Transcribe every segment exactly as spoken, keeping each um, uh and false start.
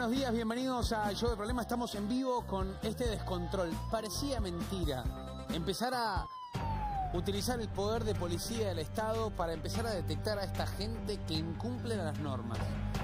buenos días, bienvenidos a Show de Problema. Estamos en vivo con este descontrol. Parecía mentira empezar a utilizar el poder de policía del Estado para empezar a detectar a esta gente que incumple las normas.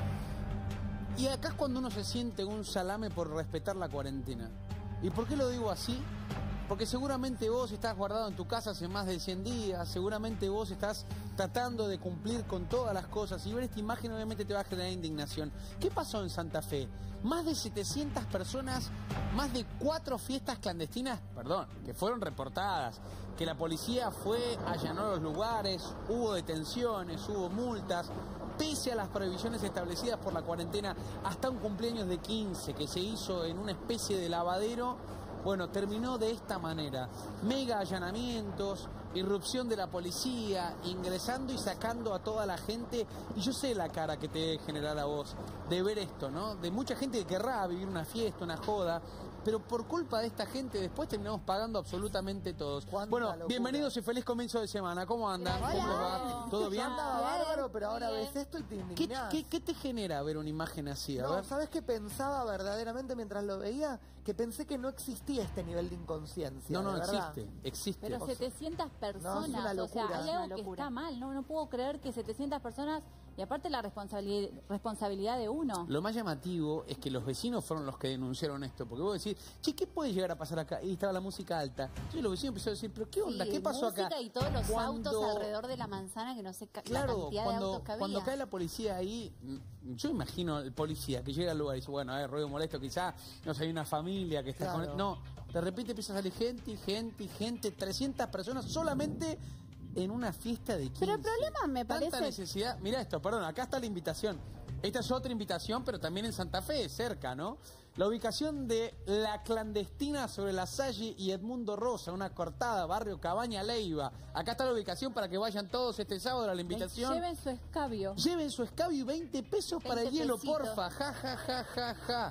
Y acá es cuando uno se siente un salame por respetar la cuarentena. ¿Y por qué lo digo así? Porque seguramente vos estás guardado en tu casa hace más de cien días, seguramente vos estás tratando de cumplir con todas las cosas y ver esta imagen obviamente te va a generar indignación. ¿Qué pasó en Santa Fe? Más de setecientas personas, más de cuatro fiestas clandestinas, perdón, que fueron reportadas, que la policía fue, allanó los lugares, hubo detenciones, hubo multas, pese a las prohibiciones establecidas por la cuarentena, hasta un cumpleaños de quince que se hizo en una especie de lavadero. Bueno, terminó de esta manera. Mega allanamientos, irrupción de la policía, ingresando y sacando a toda la gente. Y yo sé la cara que te debe generar a vos de ver esto, ¿no? De mucha gente que querrá vivir una fiesta, una joda, pero por culpa de esta gente después terminamos pagando absolutamente todos. Bueno, locura. Bienvenidos y feliz comienzo de semana. ¿Cómo andan? Hola. ¿Cómo va? ¿Todo bien? Andaba bárbaro, pero ahora ves esto y te indignás. ¿Qué, qué, ¿Qué te genera ver una imagen así? A no, ver. ¿sabes qué pensaba verdaderamente mientras lo veía? Que pensé que no existía este nivel de inconsciencia. No, no, de existe, existe. Pero setecientas personas, no, es una locura, o sea, hay es una algo que locura. está mal, no, no puedo creer que setecientas personas, y aparte la responsabilidad, responsabilidad de uno. Lo más llamativo es que los vecinos fueron los que denunciaron esto, porque vos decís, che, ¿qué puede llegar a pasar acá? Y estaba la música alta. Entonces los vecinos empezaron a decir, pero ¿qué onda? Sí, ¿Qué pasó música acá? Y todos los Cuando... autos alrededor de la manzana, que no sé ca- Claro, la cantidad cuando, de autos que había. cuando cae la policía ahí, yo imagino el policía que llega al lugar y dice, bueno, a ver, ruido molesto, quizá, no sé, hay una familia que está Claro. con... No, de repente empieza a salir gente y gente y gente, trescientas personas solamente en una fiesta de quince. Pero el problema me Tanta parece... necesidad. Mirá esto, perdón, acá está la invitación. Esta es otra invitación, pero también en Santa Fe, cerca, ¿no? La ubicación de La Clandestina sobre La Salle y Edmundo Rosa, una cortada, barrio Cabaña Leiva. Acá está la ubicación para que vayan todos este sábado a la invitación. Lleven su escabio. Lleven su escabio y veinte pesos para el veinte hielo, pesitos. porfa. Ja, ja, ja, ja, ja.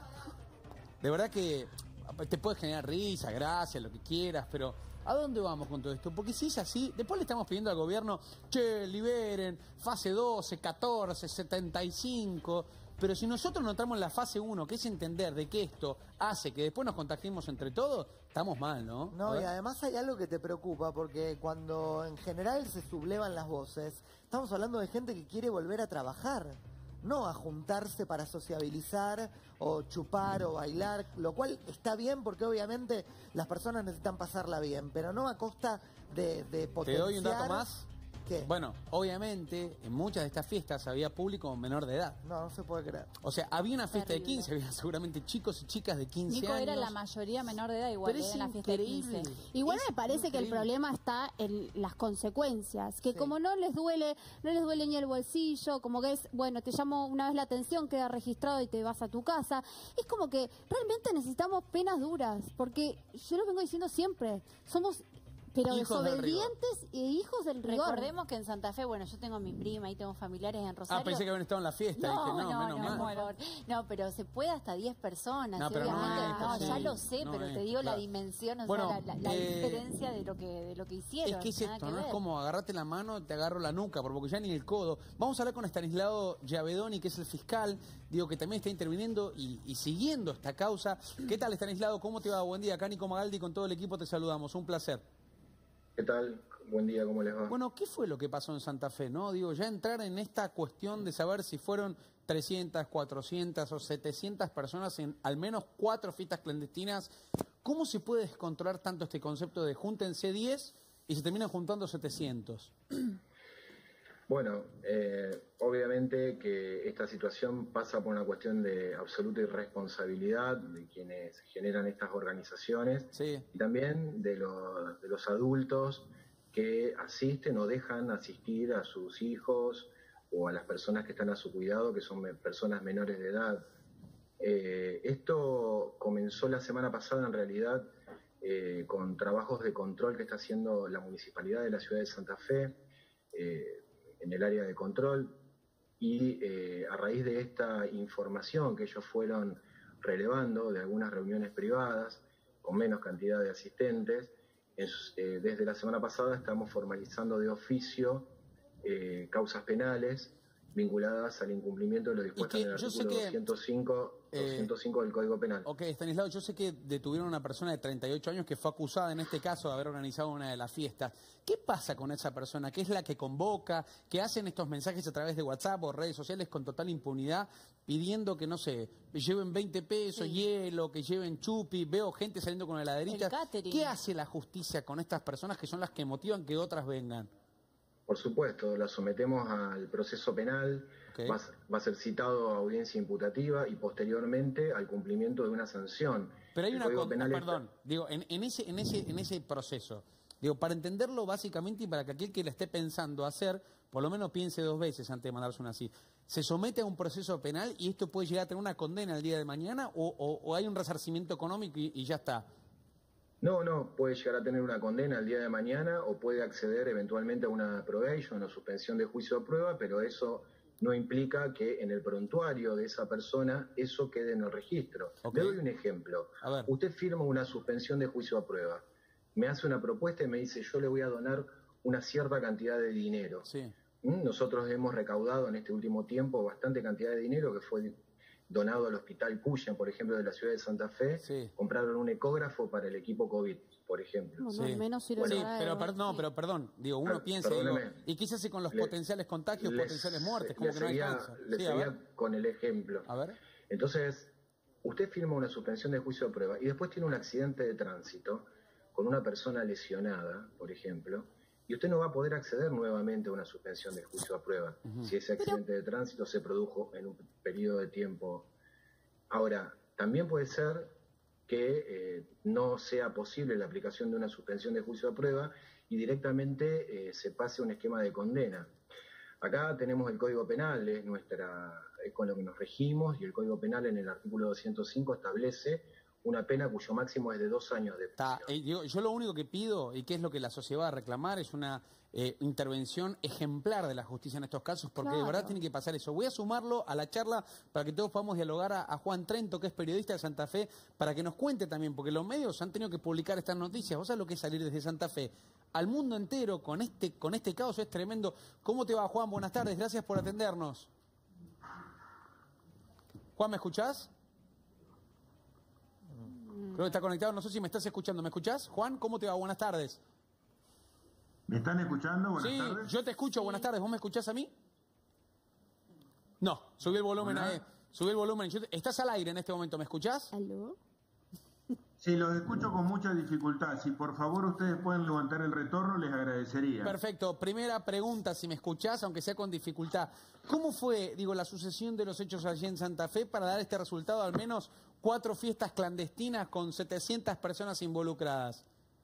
De verdad que te puede generar risa, gracia, lo que quieras, pero ¿a dónde vamos con todo esto? Porque si es así, después le estamos pidiendo al gobierno, che, liberen, fase doce, catorce, setenta y cinco, pero si nosotros no entramos en la fase uno, que es entender de que esto hace que después nos contagiemos entre todos, estamos mal, ¿no? No, y además hay algo que te preocupa, porque cuando en general se sublevan las voces, estamos hablando de gente que quiere volver a trabajar, no a juntarse para sociabilizar o chupar o bailar, lo cual está bien porque obviamente las personas necesitan pasarla bien, pero no a costa de, de potenciar... ¿Te doy un dato más? ¿Qué? Bueno, obviamente en muchas de estas fiestas había público menor de edad. No, no se puede creer. O sea, había una fiesta Terrible. de quince, había seguramente chicos y chicas de quince Nico años. era la mayoría menor de edad igual, Pero eh, es en la fiesta de increíble. quince. Igual Es me parece que el increíble. problema está en las consecuencias, que Sí. como no les duele, no les duele ni el bolsillo, como que es, bueno, te llamo una vez la atención, queda registrado y te vas a tu casa. Es como que realmente necesitamos penas duras, porque yo lo vengo diciendo siempre, somos pero Hijos del desobedientes e hijos del rigor. Recordemos que en Santa Fe, bueno, yo tengo a mi prima y tengo familiares en Rosario. Ah, pensé que habían estado en la fiesta. No, Dije, no, no, menos no, mal. por favor. No, pero se puede hasta diez personas. No, ¿sí? pero no Obviamente, es no, así. ya lo sé, No pero es, te digo claro. la dimensión, o Bueno, sea, la, la- la eh, diferencia de lo que de lo que hicieron. Es que es nada esto, que ¿no? Es ver. como agarrarte la mano, te agarro la nuca, porque ya ni el codo. Vamos a hablar con Estanislao Giavedoni, que es el fiscal, digo, que también está interviniendo y, y siguiendo esta causa. ¿Qué tal, Estanislao? ¿Cómo te va? Buen día. Acá Nico Magaldi con todo el equipo te saludamos. Un placer. ¿Qué tal? Buen día, ¿cómo les va? Bueno, ¿qué fue lo que pasó en Santa Fe, no? Digo, ya entrar en esta cuestión de saber si fueron trescientas, cuatrocientas o setecientas personas en al menos cuatro fiestas clandestinas, ¿cómo se puede descontrolar tanto este concepto de júntense diez y se terminan juntando setecientos? Bueno, eh, obviamente que esta situación pasa por una cuestión de absoluta irresponsabilidad de quienes generan estas organizaciones Sí. y también de los, de los adultos que asisten o dejan asistir a sus hijos o a las personas que están a su cuidado, que son me- personas menores de edad. Eh, esto comenzó la semana pasada en realidad eh, con trabajos de control que está haciendo la Municipalidad de la Ciudad de Santa Fe, eh, en el área de control, y eh, a raíz de esta información que ellos fueron relevando de algunas reuniones privadas con menos cantidad de asistentes, es, eh, desde la semana pasada estamos formalizando de oficio eh, causas penales vinculadas al incumplimiento de lo dispuesto en el artículo doscientos cinco, eh, doscientos cinco del Código Penal. Ok, Estanislao, yo sé que detuvieron a una persona de treinta y ocho años que fue acusada en este caso de haber organizado una de las fiestas. ¿Qué pasa con esa persona? ¿Qué es la que convoca? ¿Que hacen estos mensajes a través de WhatsApp o redes sociales con total impunidad pidiendo que, no sé, lleven veinte pesos, Sí. hielo, que lleven chupi? Veo gente saliendo con heladeritas. El catering. ¿Qué hace la justicia con estas personas que son las que motivan que otras vengan? Por supuesto, la sometemos al proceso penal, Okay. va, a- va a ser citado a audiencia imputativa y posteriormente al cumplimiento de una sanción. Pero hay El una Código con- Penal está- perdón, digo, en, en ese, en ese, en ese proceso, digo, para entenderlo básicamente y para que aquel que la esté pensando hacer, por lo menos piense dos veces antes de mandarse una así. ¿Se somete a un proceso penal y esto puede llegar a tener una condena el día de mañana o, o- o hay un resarcimiento económico y, y ya está? No, no, puede llegar a tener una condena el día de mañana o puede acceder eventualmente a una probation o suspensión de juicio de prueba, pero eso no implica que en el prontuario de esa persona eso quede en el registro. Ok. Le doy un ejemplo. A ver. Usted firma una suspensión de juicio a prueba, me hace una propuesta y me dice yo le voy a donar una cierta cantidad de dinero. Sí. ¿Mm? Nosotros hemos recaudado en este último tiempo bastante cantidad de dinero que fue donado al Hospital Cuyen, por ejemplo, de la ciudad de Santa Fe. Sí. Compraron un ecógrafo para el equipo COVID, por ejemplo. No, no, Sí. al menos sirve Bueno, Sí, para pero, algo. per- no, Sí. pero perdón, digo, uno Ah, piensa, digo, perdóneme. ¿y qué se hace con los Le- potenciales contagios, Les- potenciales muertes? ¿Cómo les que no seguía- alcanza? les Sí, a seguía ver, con el ejemplo. a ver. Entonces, usted firma una suspensión de juicio de prueba y después tiene un accidente de tránsito con una persona lesionada, por ejemplo, y usted no va a poder acceder nuevamente a una suspensión de juicio a prueba si ese accidente de tránsito se produjo en un periodo de tiempo. Ahora, también puede ser que eh, no sea posible la aplicación de una suspensión de juicio a prueba y directamente eh, se pase a un esquema de condena. Acá tenemos el Código Penal, es, nuestra, es con lo que nos regimos, y el Código Penal en el artículo doscientos cinco establece una pena cuyo máximo es de dos años de prisión. Está, eh, digo, yo lo único que pido, y que es lo que la sociedad va a reclamar, es una eh, intervención ejemplar de la justicia en estos casos, porque de Claro. verdad tiene que pasar eso. Voy a sumarlo a la charla para que todos podamos dialogar a, a Juan Trento, que es periodista de Santa Fe, para que nos cuente también, porque los medios han tenido que publicar estas noticias. ¿Vos sabés lo que es salir desde Santa Fe al mundo entero con este, con este caos? Es tremendo. ¿Cómo te va, Juan? Buenas tardes, gracias por atendernos. Juan, ¿me escuchás? Creo que está conectado, no sé si me estás escuchando. ¿Me escuchás? Juan, ¿cómo te va? Buenas tardes. ¿Me están escuchando? Buenas Sí, tardes. yo te escucho, buenas tardes. ¿Vos me escuchás a mí? No, subí el volumen Hola. ahí. Subí el volumen. Yo te- Estás al aire en este momento, ¿me escuchás? ¿Aló? Sí, los escucho con mucha dificultad. Si por favor ustedes pueden levantar el retorno, les agradecería. Perfecto. Primera pregunta, si me escuchás, aunque sea con dificultad. ¿Cómo fue, digo, la sucesión de los hechos allí en Santa Fe para dar este resultado, al menos cuatro fiestas clandestinas con setecientas personas involucradas?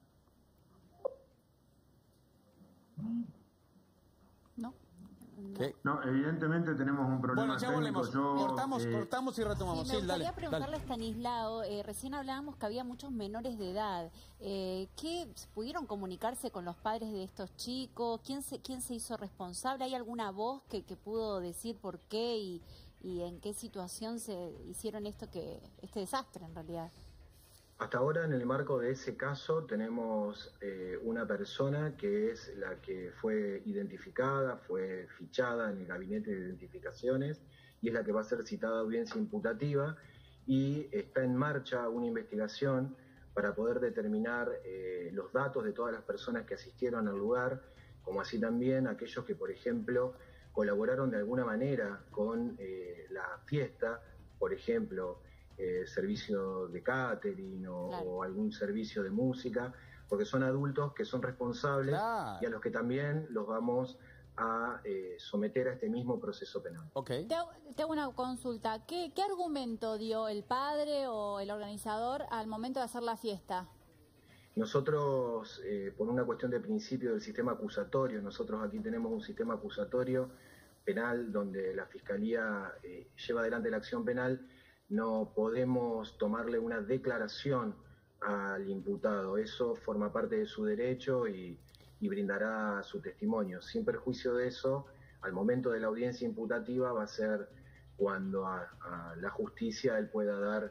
¿No? ¿Qué? No, evidentemente tenemos un problema Bueno, ya técnico. volvemos. Yo, Cortamos, eh, cortamos y retomamos. Sí, me Sí, dale, gustaría preguntarle dale. a Estanislao, eh, recién hablábamos que había muchos menores de edad. Eh, ¿Qué pudieron comunicarse con los padres de estos chicos? ¿Quién se, quién se hizo responsable? ¿Hay alguna voz que, que pudo decir por qué y, y en qué situación se hicieron esto que este desastre en realidad? Hasta ahora, en el marco de ese caso, tenemos eh, una persona que es la que fue identificada, fue fichada en el gabinete de identificaciones y es la que va a ser citada a audiencia imputativa, y está en marcha una investigación para poder determinar eh, los datos de todas las personas que asistieron al lugar, como así también aquellos que, por ejemplo, colaboraron de alguna manera con eh, la fiesta, por ejemplo, Eh, servicio de catering o, Claro. o algún servicio de música, porque son adultos que son responsables Claro. y a los que también los vamos a eh, someter a este mismo proceso penal. Ok. Te hago, te hago una consulta. ¿Qué, ¿Qué argumento dio el padre o el organizador al momento de hacer la fiesta? Nosotros, eh, por una cuestión de principio del sistema acusatorio, nosotros aquí tenemos un sistema acusatorio penal donde la Fiscalía eh, lleva adelante la acción penal, no podemos tomarle una declaración al imputado. Eso forma parte de su derecho y, y brindará su testimonio. Sin perjuicio de eso, al momento de la audiencia imputativa va a ser cuando a, a la justicia él pueda dar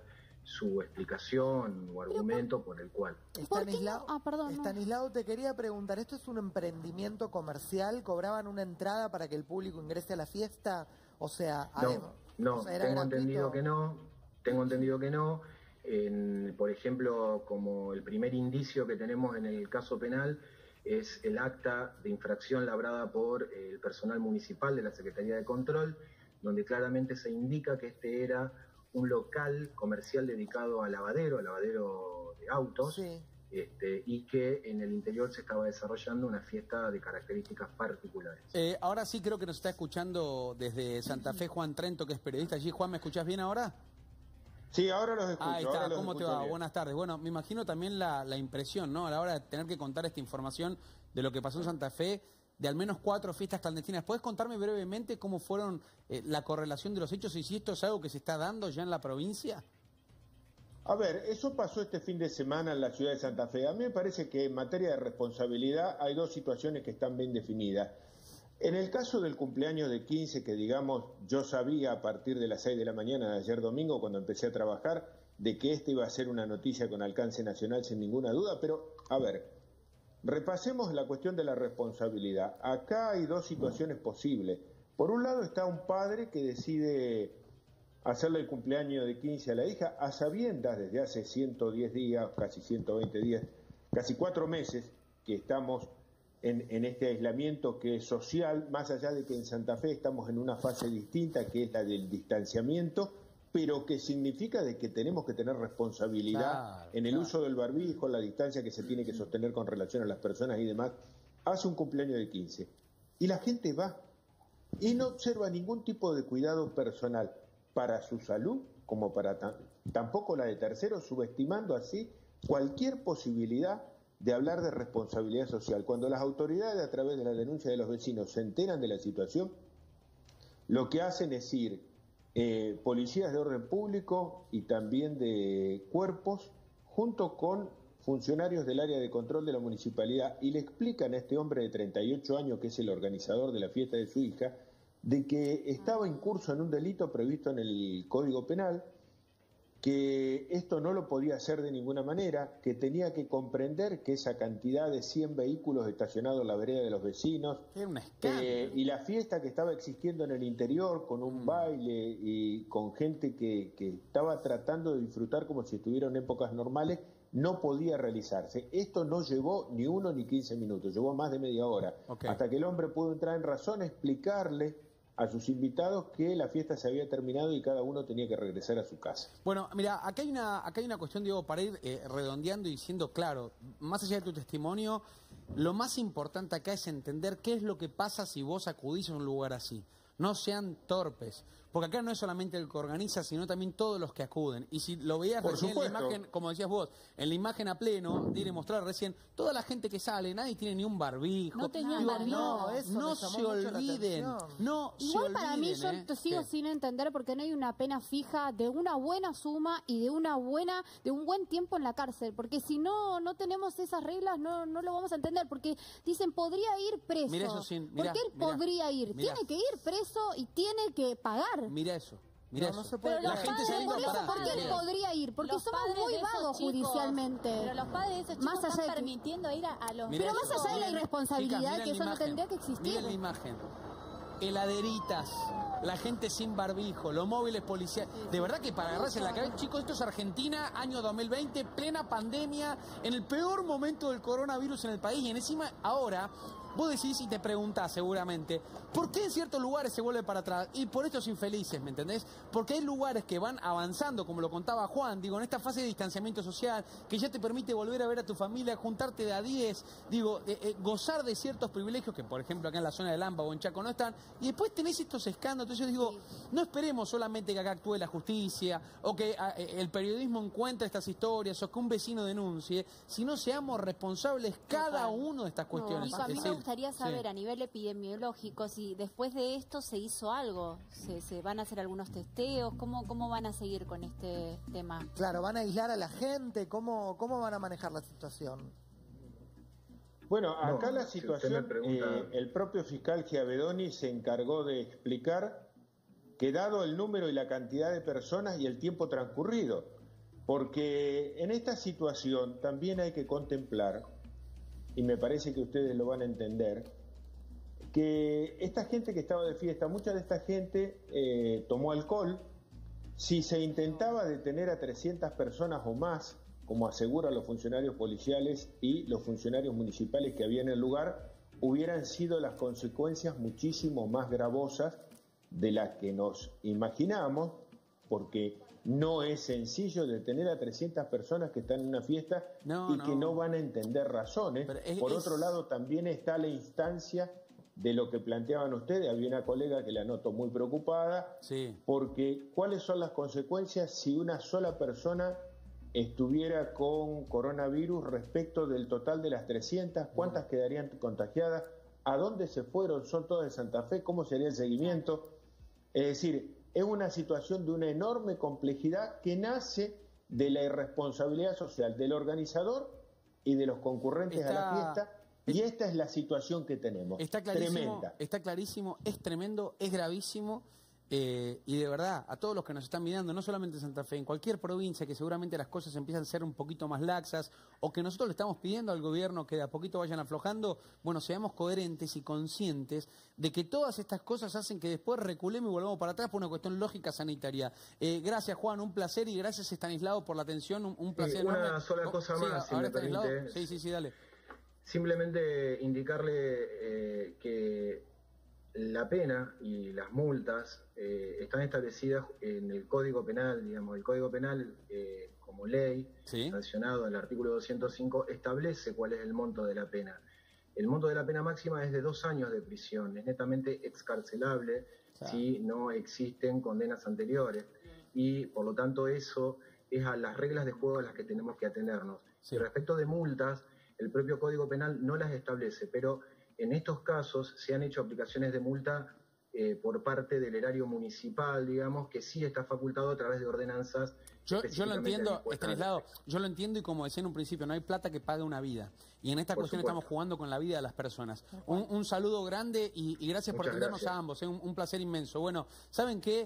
su explicación o argumento por el cual. Estanislao, Ah, perdón, no. Estanislao, te quería preguntar, ¿esto es un emprendimiento comercial? ¿Cobraban una entrada para que el público ingrese a la fiesta? O sea, además, no, no o sea, ¿era tengo gratuito? entendido que no, tengo entendido que no. En, por ejemplo, como el primer indicio que tenemos en el caso penal es el acta de infracción labrada por el personal municipal de la Secretaría de Control, donde claramente se indica que este era un local comercial dedicado a lavadero, a lavadero de autos, Sí. este, y que en el interior se estaba desarrollando una fiesta de características particulares. Eh, ahora sí creo que nos está escuchando desde Santa Fe Juan Trento, que es periodista allí. Juan, ¿me escuchás bien ahora? Sí, ahora los escucho. Ahí ahora está, los ¿cómo te escucho va? bien. Buenas tardes. Bueno, me imagino también la, la impresión, ¿no? A la hora de tener que contar esta información de lo que pasó en Santa Fe, de al menos cuatro fiestas clandestinas. ¿Puedes contarme brevemente cómo fueron eh, la correlación de los hechos y si esto es algo que se está dando ya en la provincia? A ver, eso pasó este fin de semana en la ciudad de Santa Fe. A mí me parece que en materia de responsabilidad hay dos situaciones que están bien definidas. En el caso del cumpleaños de quince, que digamos yo sabía a partir de las seis de la mañana de ayer domingo, cuando empecé a trabajar, de que esta iba a ser una noticia con alcance nacional sin ninguna duda, pero a ver, repasemos la cuestión de la responsabilidad. Acá hay dos situaciones posibles. Por un lado está un padre que decide hacerle el cumpleaños de quince a la hija a sabiendas desde hace ciento diez días, casi ciento veinte días, casi cuatro meses que estamos en, en este aislamiento que es social, más allá de que en Santa Fe estamos en una fase distinta que es la del distanciamiento, pero que significa de que tenemos que tener responsabilidad Claro, en el claro. uso del barbijo, la distancia que se tiene que sostener con relación a las personas y demás. Hace un cumpleaños de quince y la gente va y no observa ningún tipo de cuidado personal para su salud como para tam- tampoco la de terceros, subestimando así cualquier posibilidad de hablar de responsabilidad social. Cuando las autoridades, a través de la denuncia de los vecinos, se enteran de la situación, lo que hacen es ir eh, policías de orden público y también de cuerpos, junto con funcionarios del área de control de la municipalidad, y le explican a este hombre de treinta y ocho años, que es el organizador de la fiesta de su hija, de que estaba incurso en un delito previsto en el Código Penal, que esto no lo podía hacer de ninguna manera, que tenía que comprender que esa cantidad de cien vehículos estacionados en la vereda de los vecinos, Era un escándalo. eh, y la fiesta que estaba existiendo en el interior, con un Mm. baile y con gente que, que estaba tratando de disfrutar como si estuviera en épocas normales, no podía realizarse. Esto no llevó ni uno ni quince minutos, llevó más de media hora, Ok. hasta que el hombre pudo entrar en razón, explicarle a sus invitados que la fiesta se había terminado y cada uno tenía que regresar a su casa. Bueno, mira, acá hay una, acá hay una cuestión, Diego, para ir eh, redondeando y siendo claro, más allá de tu testimonio, lo más importante acá es entender qué es lo que pasa si vos acudís a un lugar así. No sean torpes, porque acá no es solamente el que organiza, sino también todos los que acuden. Y si lo veías Por recién en la supuesto. imagen, como decías vos, en la imagen a pleno, de mostrar recién, toda la gente que sale, nadie tiene ni un barbijo. No tenían Digo, barbijo. no, Eso no me se llamó mucho la olviden, atención. no se Igual para mí yo olviden, te ¿eh? sigo Sí. sin entender porque no hay una pena fija de una buena suma y de una buena, de un buen tiempo en la cárcel, porque si no no tenemos esas reglas no no lo vamos a entender, porque dicen podría ir preso. Mira eso sin- mira, porque él mira, podría ir, mira. tiene que ir preso y tiene que pagar. Mira eso, mira No, no eso. se puede Pero La los gente padres- se ha ido Por eso, pará, ¿por qué él mira. podría ir? Porque Los somos padres muy de esos vagos chicos- judicialmente. Pero los padres de esos chicos Más allá están de que- permitiendo ir a, a los... Pero más allá de la Miren, irresponsabilidad, chicas, miren que la eso no imagen, tendría que existir. Miren la imagen. Heladeritas, la gente sin barbijo, los móviles policiales. De verdad que para agarrarse la cabeza, chicos, esto es Argentina, año dos mil veinte, plena pandemia, en el peor momento del coronavirus en el país. Y encima, ahora, vos decís y te preguntás seguramente, ¿por qué en ciertos lugares se vuelve para atrás? Y por estos infelices, ¿me entendés? Porque hay lugares que van avanzando, como lo contaba Juan, digo, en esta fase de distanciamiento social, que ya te permite volver a ver a tu familia, juntarte de a diez, digo, eh, eh, gozar de ciertos privilegios que, por ejemplo, acá en la zona de Lampa o en Chaco no están, y después tenés estos escándalos. Entonces yo digo, no esperemos solamente que acá actúe la justicia, o que a, eh, el periodismo encuentre estas historias, o que un vecino denuncie, sino seamos responsables cada Total. uno de estas cuestiones. Nico, a mí Es me decir, gustaría saber sí. a nivel epidemiológico si después de esto se hizo algo, se, se van a hacer algunos testeos, ¿cómo, cómo van a seguir con este tema? Claro, ¿van a aislar a la gente? ¿Cómo, cómo van a manejar la situación? Bueno, acá No, la si usted me situación, pregunta- eh, el propio fiscal Giavedoni se encargó de explicar que dado el número y la cantidad de personas y el tiempo transcurrido, Porque en esta situación también hay que contemplar, y me parece que ustedes lo van a entender, que esta gente que estaba de fiesta, mucha de esta gente eh, tomó alcohol. Si se intentaba detener a trescientas personas o más, como aseguran los funcionarios policiales y los funcionarios municipales que había en el lugar, hubieran sido las consecuencias muchísimo más gravosas de las que nos imaginamos, porque no es sencillo detener a trescientas personas que están en una fiesta no, y no. que no van a entender razones. Es, Por es... otro lado, también está la instancia de lo que planteaban ustedes. Había una colega que la noto muy preocupada, sí. porque ¿cuáles son las consecuencias si una sola persona estuviera con coronavirus respecto del total de las trescientas? ¿Cuántas quedarían contagiadas? ¿A dónde se fueron? ¿Son todas de Santa Fe? ¿Cómo sería el seguimiento? Es decir, es una situación de una enorme complejidad que nace de la irresponsabilidad social del organizador y de los concurrentes está, a la fiesta, y esta es la situación que tenemos. Está clarísimo, tremenda. Está clarísimo, es tremendo, es gravísimo. Eh, y de verdad, a todos los que nos están mirando, no solamente en Santa Fe, en cualquier provincia que seguramente las cosas empiezan a ser un poquito más laxas, o que nosotros le estamos pidiendo al gobierno que de a poquito vayan aflojando, bueno, seamos coherentes y conscientes de que todas estas cosas hacen que después reculemos y volvamos para atrás por una cuestión lógica sanitaria. Eh, gracias, Juan, un placer, y gracias, Estanislao, por la atención, un, un placer sí, una enorme. sola cosa sí, más, si ahora me permite. Sí, sí, sí, dale. Simplemente indicarle eh, que la pena y las multas eh, están establecidas en el Código Penal, digamos, el Código Penal eh, como ley, ¿sí? sancionado en el artículo doscientos cinco, establece cuál es el monto de la pena. El monto de la pena máxima es de dos años de prisión, es netamente excarcelable, claro, si no existen condenas anteriores, y por lo tanto eso es a las reglas de juego a las que tenemos que atenernos. Sí. Y respecto de multas, el propio Código Penal no las establece, pero en estos casos se han hecho aplicaciones de multa eh, por parte del erario municipal, digamos, que sí está facultado a través de ordenanzas. Yo, yo lo entiendo, Estanislao, yo lo entiendo, y como decía en un principio, no hay plata que pague una vida. Y en esta por cuestión supuesto. Estamos jugando con la vida de las personas. Un, un saludo grande y, y gracias Muchas por atendernos gracias. a ambos, ¿eh? un, un placer inmenso. Bueno, ¿saben qué?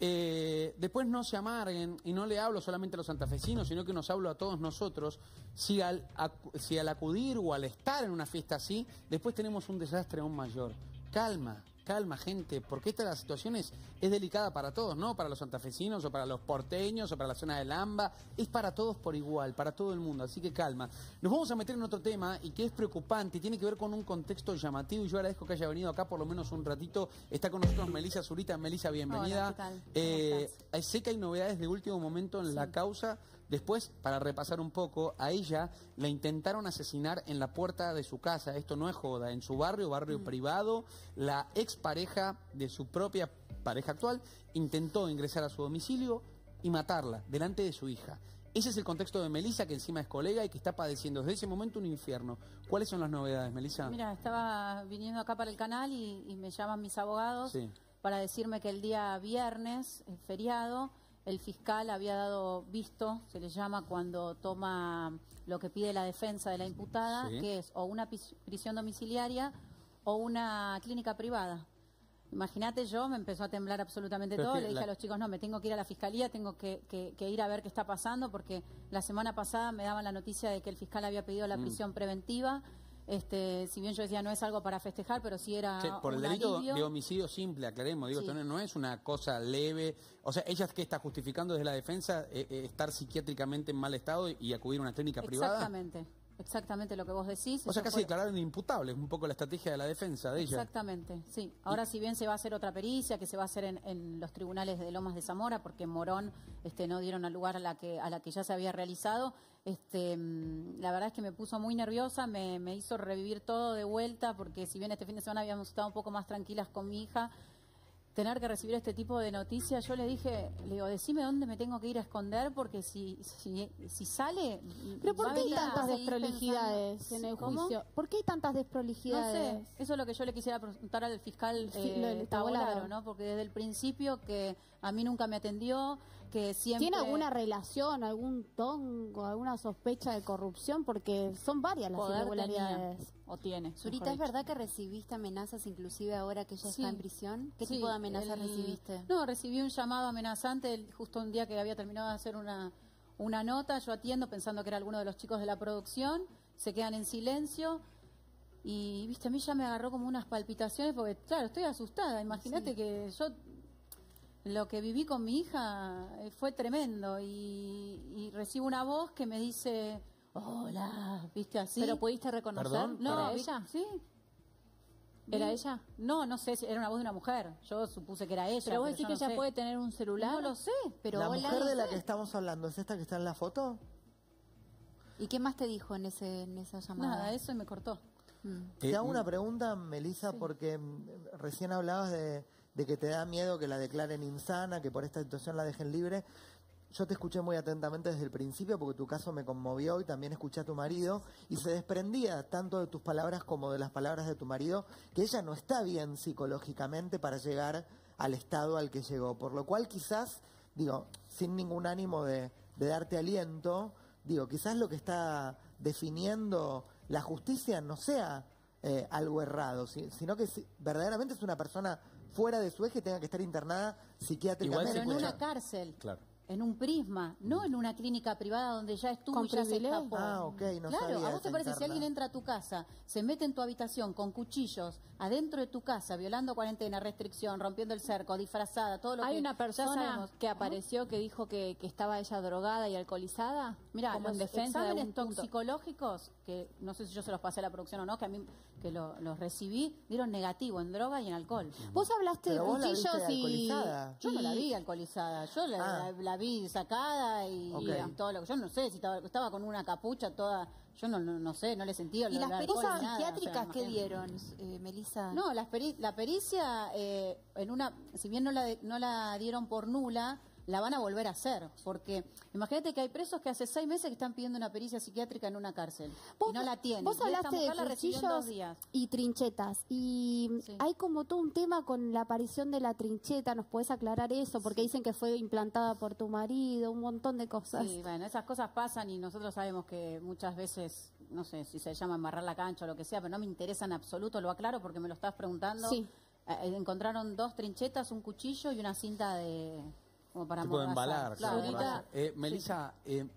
Eh, después no se amarguen, y no le hablo solamente a los santafesinos, sino que nos hablo a todos nosotros. Si al, a, si al acudir o al estar en una fiesta así, después tenemos un desastre aún mayor. Calma, calma, gente, porque esta la situación es, es delicada para todos, no para los santafesinos o para los porteños o para la zona del AMBA, es para todos por igual, para todo el mundo, así que calma. Nos vamos a meter en otro tema y que es preocupante y tiene que ver con un contexto llamativo, y yo agradezco que haya venido acá por lo menos un ratito. Está con nosotros Melissa Zurita. Melissa, bienvenida. Hola, ¿qué tal? Eh, sé que hay novedades de último momento en sí. la causa. Después, para repasar un poco, a ella la intentaron asesinar en la puerta de su casa. Esto no es joda. En su barrio, barrio mm. privado, la expareja de su propia pareja actual intentó ingresar a su domicilio y matarla delante de su hija. Ese es el contexto de Melissa, que encima es colega y que está padeciendo desde ese momento un infierno. ¿Cuáles son las novedades, Melissa? Mira, estaba viniendo acá para el canal y, y me llaman mis abogados sí. para decirme que el día viernes, el feriado, el fiscal había dado visto, se le llama cuando toma lo que pide la defensa de la imputada, sí. que es o una prisión domiciliaria o una clínica privada. Imagínate, yo me empezó a temblar absolutamente Pero todo, le dije la... a los chicos, no, me tengo que ir a la fiscalía, tengo que, que, que ir a ver qué está pasando, porque la semana pasada me daban la noticia de que el fiscal había pedido la prisión mm. preventiva. Este, si bien yo decía no es algo para festejar, pero sí era sí, por el delito alivio. de homicidio simple, aclaremos, digo, sí. esto no es una cosa leve. O sea, ella que está justificando desde la defensa eh, eh, estar psiquiátricamente en mal estado y, y acudir a una clínica privada. Exactamente. Exactamente lo que vos decís. O sea, casi fue... declararon imputables un poco la estrategia de la defensa de ella. Exactamente, sí. Ahora, y... si bien se va a hacer otra pericia, que se va a hacer en, en los tribunales de Lomas de Zamora, porque en Morón este, no dieron al lugar a la que a la que ya se había realizado, este, la verdad es que me puso muy nerviosa, me, me hizo revivir todo de vuelta, porque si bien este fin de semana habíamos estado un poco más tranquilas con mi hija, tener que recibir este tipo de noticias, yo le dije, le digo, decime dónde me tengo que ir a esconder, porque si si, si sale... ¿Pero por qué hay tantas desprolijidades en el ¿Cómo? juicio? ¿Por qué hay tantas desprolijidades? No sé, eso es lo que yo le quisiera preguntar al fiscal sí, eh, Tabolaro, ¿no? Porque desde el principio que a mí nunca me atendió, que siempre... ¿Tiene alguna relación, algún tongo, alguna sospecha de corrupción? Porque son varias las Poder irregularidades. Tenía, o tiene. Zurita, ¿es verdad que recibiste amenazas inclusive ahora que ella sí. está en prisión? ¿Qué sí, tipo de amenazas el, recibiste? No, recibí un llamado amenazante el, justo un día que había terminado de hacer una, una nota, yo atiendo pensando que era alguno de los chicos de la producción, se quedan en silencio y, viste, a mí ya me agarró como unas palpitaciones porque, claro, estoy asustada. Imagínate sí. que yo, lo que viví con mi hija fue tremendo y, y recibo una voz que me dice, hola, viste, así. ¿Pero pudiste reconocer? ¿Perdón? No, ¿Era ella? Sí. ¿Era ella? No, no sé, si era una voz de una mujer. Yo supuse que era ella. Pero vos decís yo que no ella sé. puede tener un celular. No lo sé, pero La hola, mujer no de la sé. que estamos hablando, ¿es esta que está en la foto? ¿Y qué más te dijo en ese en esa llamada? Nada, eso y me cortó. Mm. Te hago Eh, una pregunta, Melissa, Sí. porque mm, recién hablabas de, de que te da miedo que la declaren insana, que por esta situación la dejen libre. Yo te escuché muy atentamente desde el principio porque tu caso me conmovió y también escuché a tu marido y se desprendía tanto de tus palabras como de las palabras de tu marido que ella no está bien psicológicamente para llegar al estado al que llegó. Por lo cual quizás, digo, sin ningún ánimo de, de darte aliento, digo, quizás lo que está definiendo la justicia no sea eh, algo errado, si- sino que si- verdaderamente es una persona fuera de su eje y tenga que estar internada psiquiátricamente. Pero en escucha. una cárcel. Claro. En un prisma, no en una clínica privada donde ya estuvo Con y ya se privilegio. escapó. Ah, ok, no claro, sabía ¿a vos te esa parece si interna. alguien entra a tu casa, se mete en tu habitación con cuchillos, adentro de tu casa, violando cuarentena, restricción, rompiendo el cerco, disfrazada, todo lo que Hay una ya persona sabemos? que apareció que dijo que, que estaba ella drogada y alcoholizada. Mira, como los en defensa de exámenes algún punto. toxicológicos, que no sé si yo se los pasé a la producción o no, que a mí que lo- los recibí, dieron negativo en droga y en alcohol. Vos hablaste Pero de vos la viste cuchillos y... alcoholizada. Yo no la y- vi alcoholizada, yo la, Ah. la- la vi sacada y, Ok. y todo lo que yo no sé si estaba, estaba con una capucha toda, yo no, no, no sé, no le sentía ¿Y el las alcohol pericias ni nada, psiquiátricas o sea, qué imagínate. dieron, eh, Melissa? No, las peri- la pericia eh, en una, si bien no la de- no la dieron por nula, la van a volver a hacer, porque imagínate que hay presos que hace seis meses que están pidiendo una pericia psiquiátrica en una cárcel Vos- y no la tienen. Vos Y esta hablaste mujer de la recibió en dos cuchillos días. y trinchetas. Y Sí. hay como todo un tema con la aparición de la trincheta. ¿Nos podés aclarar eso? Porque dicen que fue implantada por tu marido, un montón de cosas. Sí, bueno, esas cosas pasan y nosotros sabemos que muchas veces, no sé si se llama embarrar la cancha o lo que sea, pero no me interesa en absoluto, lo aclaro porque me lo estás preguntando. Sí. Eh, encontraron dos trinchetas, un cuchillo y una cinta de... como para Tipo de amordazar. embalar. Claro, claro. ahorita- Eh, Melissa, eh,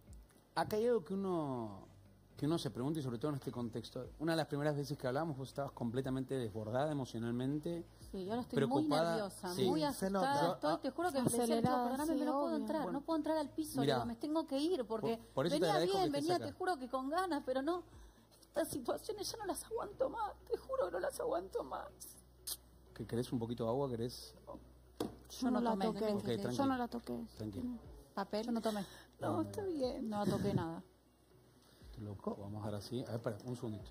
acá hay algo que uno, que uno se pregunta y sobre todo en este contexto. Una de las primeras veces que hablamos vos estabas completamente desbordada emocionalmente. Sí, ahora estoy preocupada. muy nerviosa, Sí. muy Se asustada. nota. Estoy, Yo- te juro que me decía, Acelerada, perdóname, sí, no puedo obvio. entrar, Bueno. no puedo entrar al piso, Mirá. digo, me tengo que ir porque Por- por eso te venía agradezco bien, que estés venía, acá. te juro que con ganas, pero no, estas situaciones ya no las aguanto más, te juro que no las aguanto más. ¿Que ¿Querés un poquito de agua? ¿Querés? Yo no, la tomé, toqué. Ok, tranquilo. Yo no la toqué. Tranquilo. ¿Papel? Yo no tomé. No, está bien. No toqué nada. Qué loco. Vamos a ver así. A ver, espera, un segundito.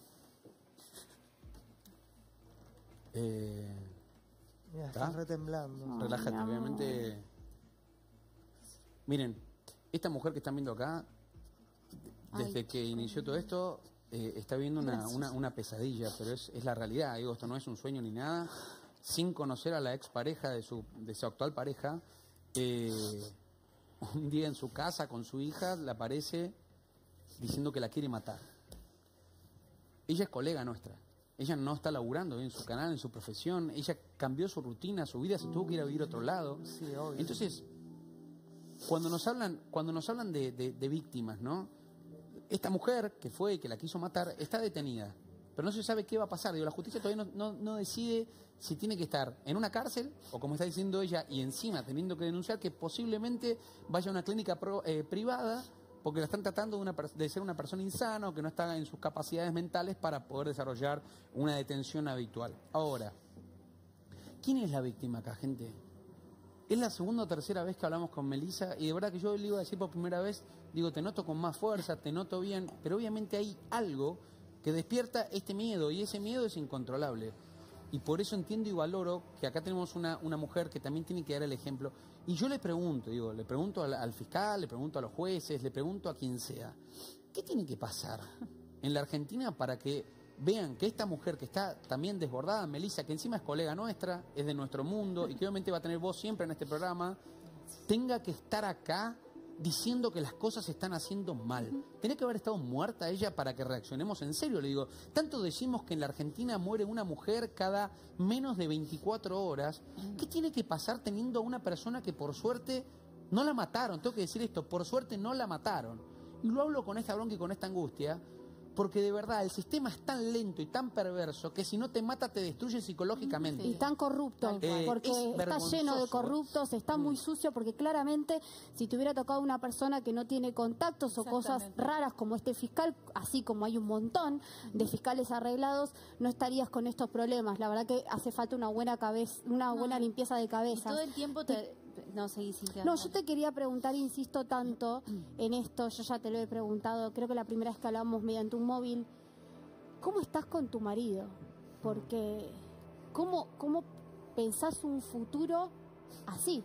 Eh, Mira, ¿Está? estás retemblando. relájate, mi amor. obviamente. Miren, esta mujer que están viendo acá, de- desde Ay, que inició todo esto, eh, está viendo una, una, una pesadilla, pero es, es la realidad. Digo, esto no es un sueño ni nada. Sin conocer a la expareja de su, de su actual pareja, eh, un día en su casa con su hija le aparece diciendo que la quiere matar. Ella es colega nuestra. Ella no está laburando en su canal, en su profesión. Ella cambió su rutina, su vida, se tuvo que ir a vivir a otro lado. Sí, obvio. Entonces, cuando nos hablan, cuando nos hablan de, de- de víctimas, ¿no? Esta mujer que fue y que la quiso matar está detenida, pero no se sabe qué va a pasar. Digo, la justicia todavía no, no- no decide si tiene que estar en una cárcel o, como está diciendo ella, y encima teniendo que denunciar que posiblemente vaya a una clínica pro- eh, privada porque la están tratando de, una, per- de ser una persona insana o que no está en sus capacidades mentales para poder desarrollar una detención habitual. Ahora, ¿quién es la víctima acá, gente? Es la segunda o tercera vez que hablamos con Melissa y de verdad que yo le iba a decir por primera vez, digo, te noto con más fuerza, te noto bien, pero obviamente hay algo que despierta este miedo y ese miedo es incontrolable. Y por eso entiendo y valoro que acá tenemos una, una mujer que también tiene que dar el ejemplo. Y yo le pregunto, digo, le pregunto al, al fiscal, le pregunto a los jueces, le pregunto a quien sea, ¿qué tiene que pasar en la Argentina para que vean que esta mujer que está también desbordada, Melissa, que encima es colega nuestra, es de nuestro mundo y que obviamente va a tener voz siempre en este programa, tenga que estar acá diciendo que las cosas se están haciendo mal? Tenía que haber estado muerta ella para que reaccionemos en serio. Le digo, tanto decimos que en la Argentina muere una mujer cada menos de veinticuatro horas. ¿Qué tiene que pasar teniendo a una persona que por suerte No la mataron, tengo que decir esto, por suerte no la mataron. Y lo hablo con esta bronca y con esta angustia, porque de verdad el sistema es tan lento y tan perverso que si no te mata te destruye psicológicamente. Y tan corrupto, Eh, porque es está lleno de vergonzoso. corruptos, está muy sucio, porque claramente si te hubiera tocado una persona que no tiene contactos o cosas Exactamente. raras como este fiscal, así como hay un montón de fiscales arreglados, no estarías con estos problemas. La verdad que hace falta una buena cabeza, una buena limpieza de Y cabeza. todo el tiempo te... No, seguí, Cintia. No, yo te quería preguntar, insisto tanto en esto, yo ya te lo he preguntado, creo que la primera vez que hablamos mediante un móvil, ¿cómo estás con tu marido? Porque, ¿cómo, cómo pensás un futuro así?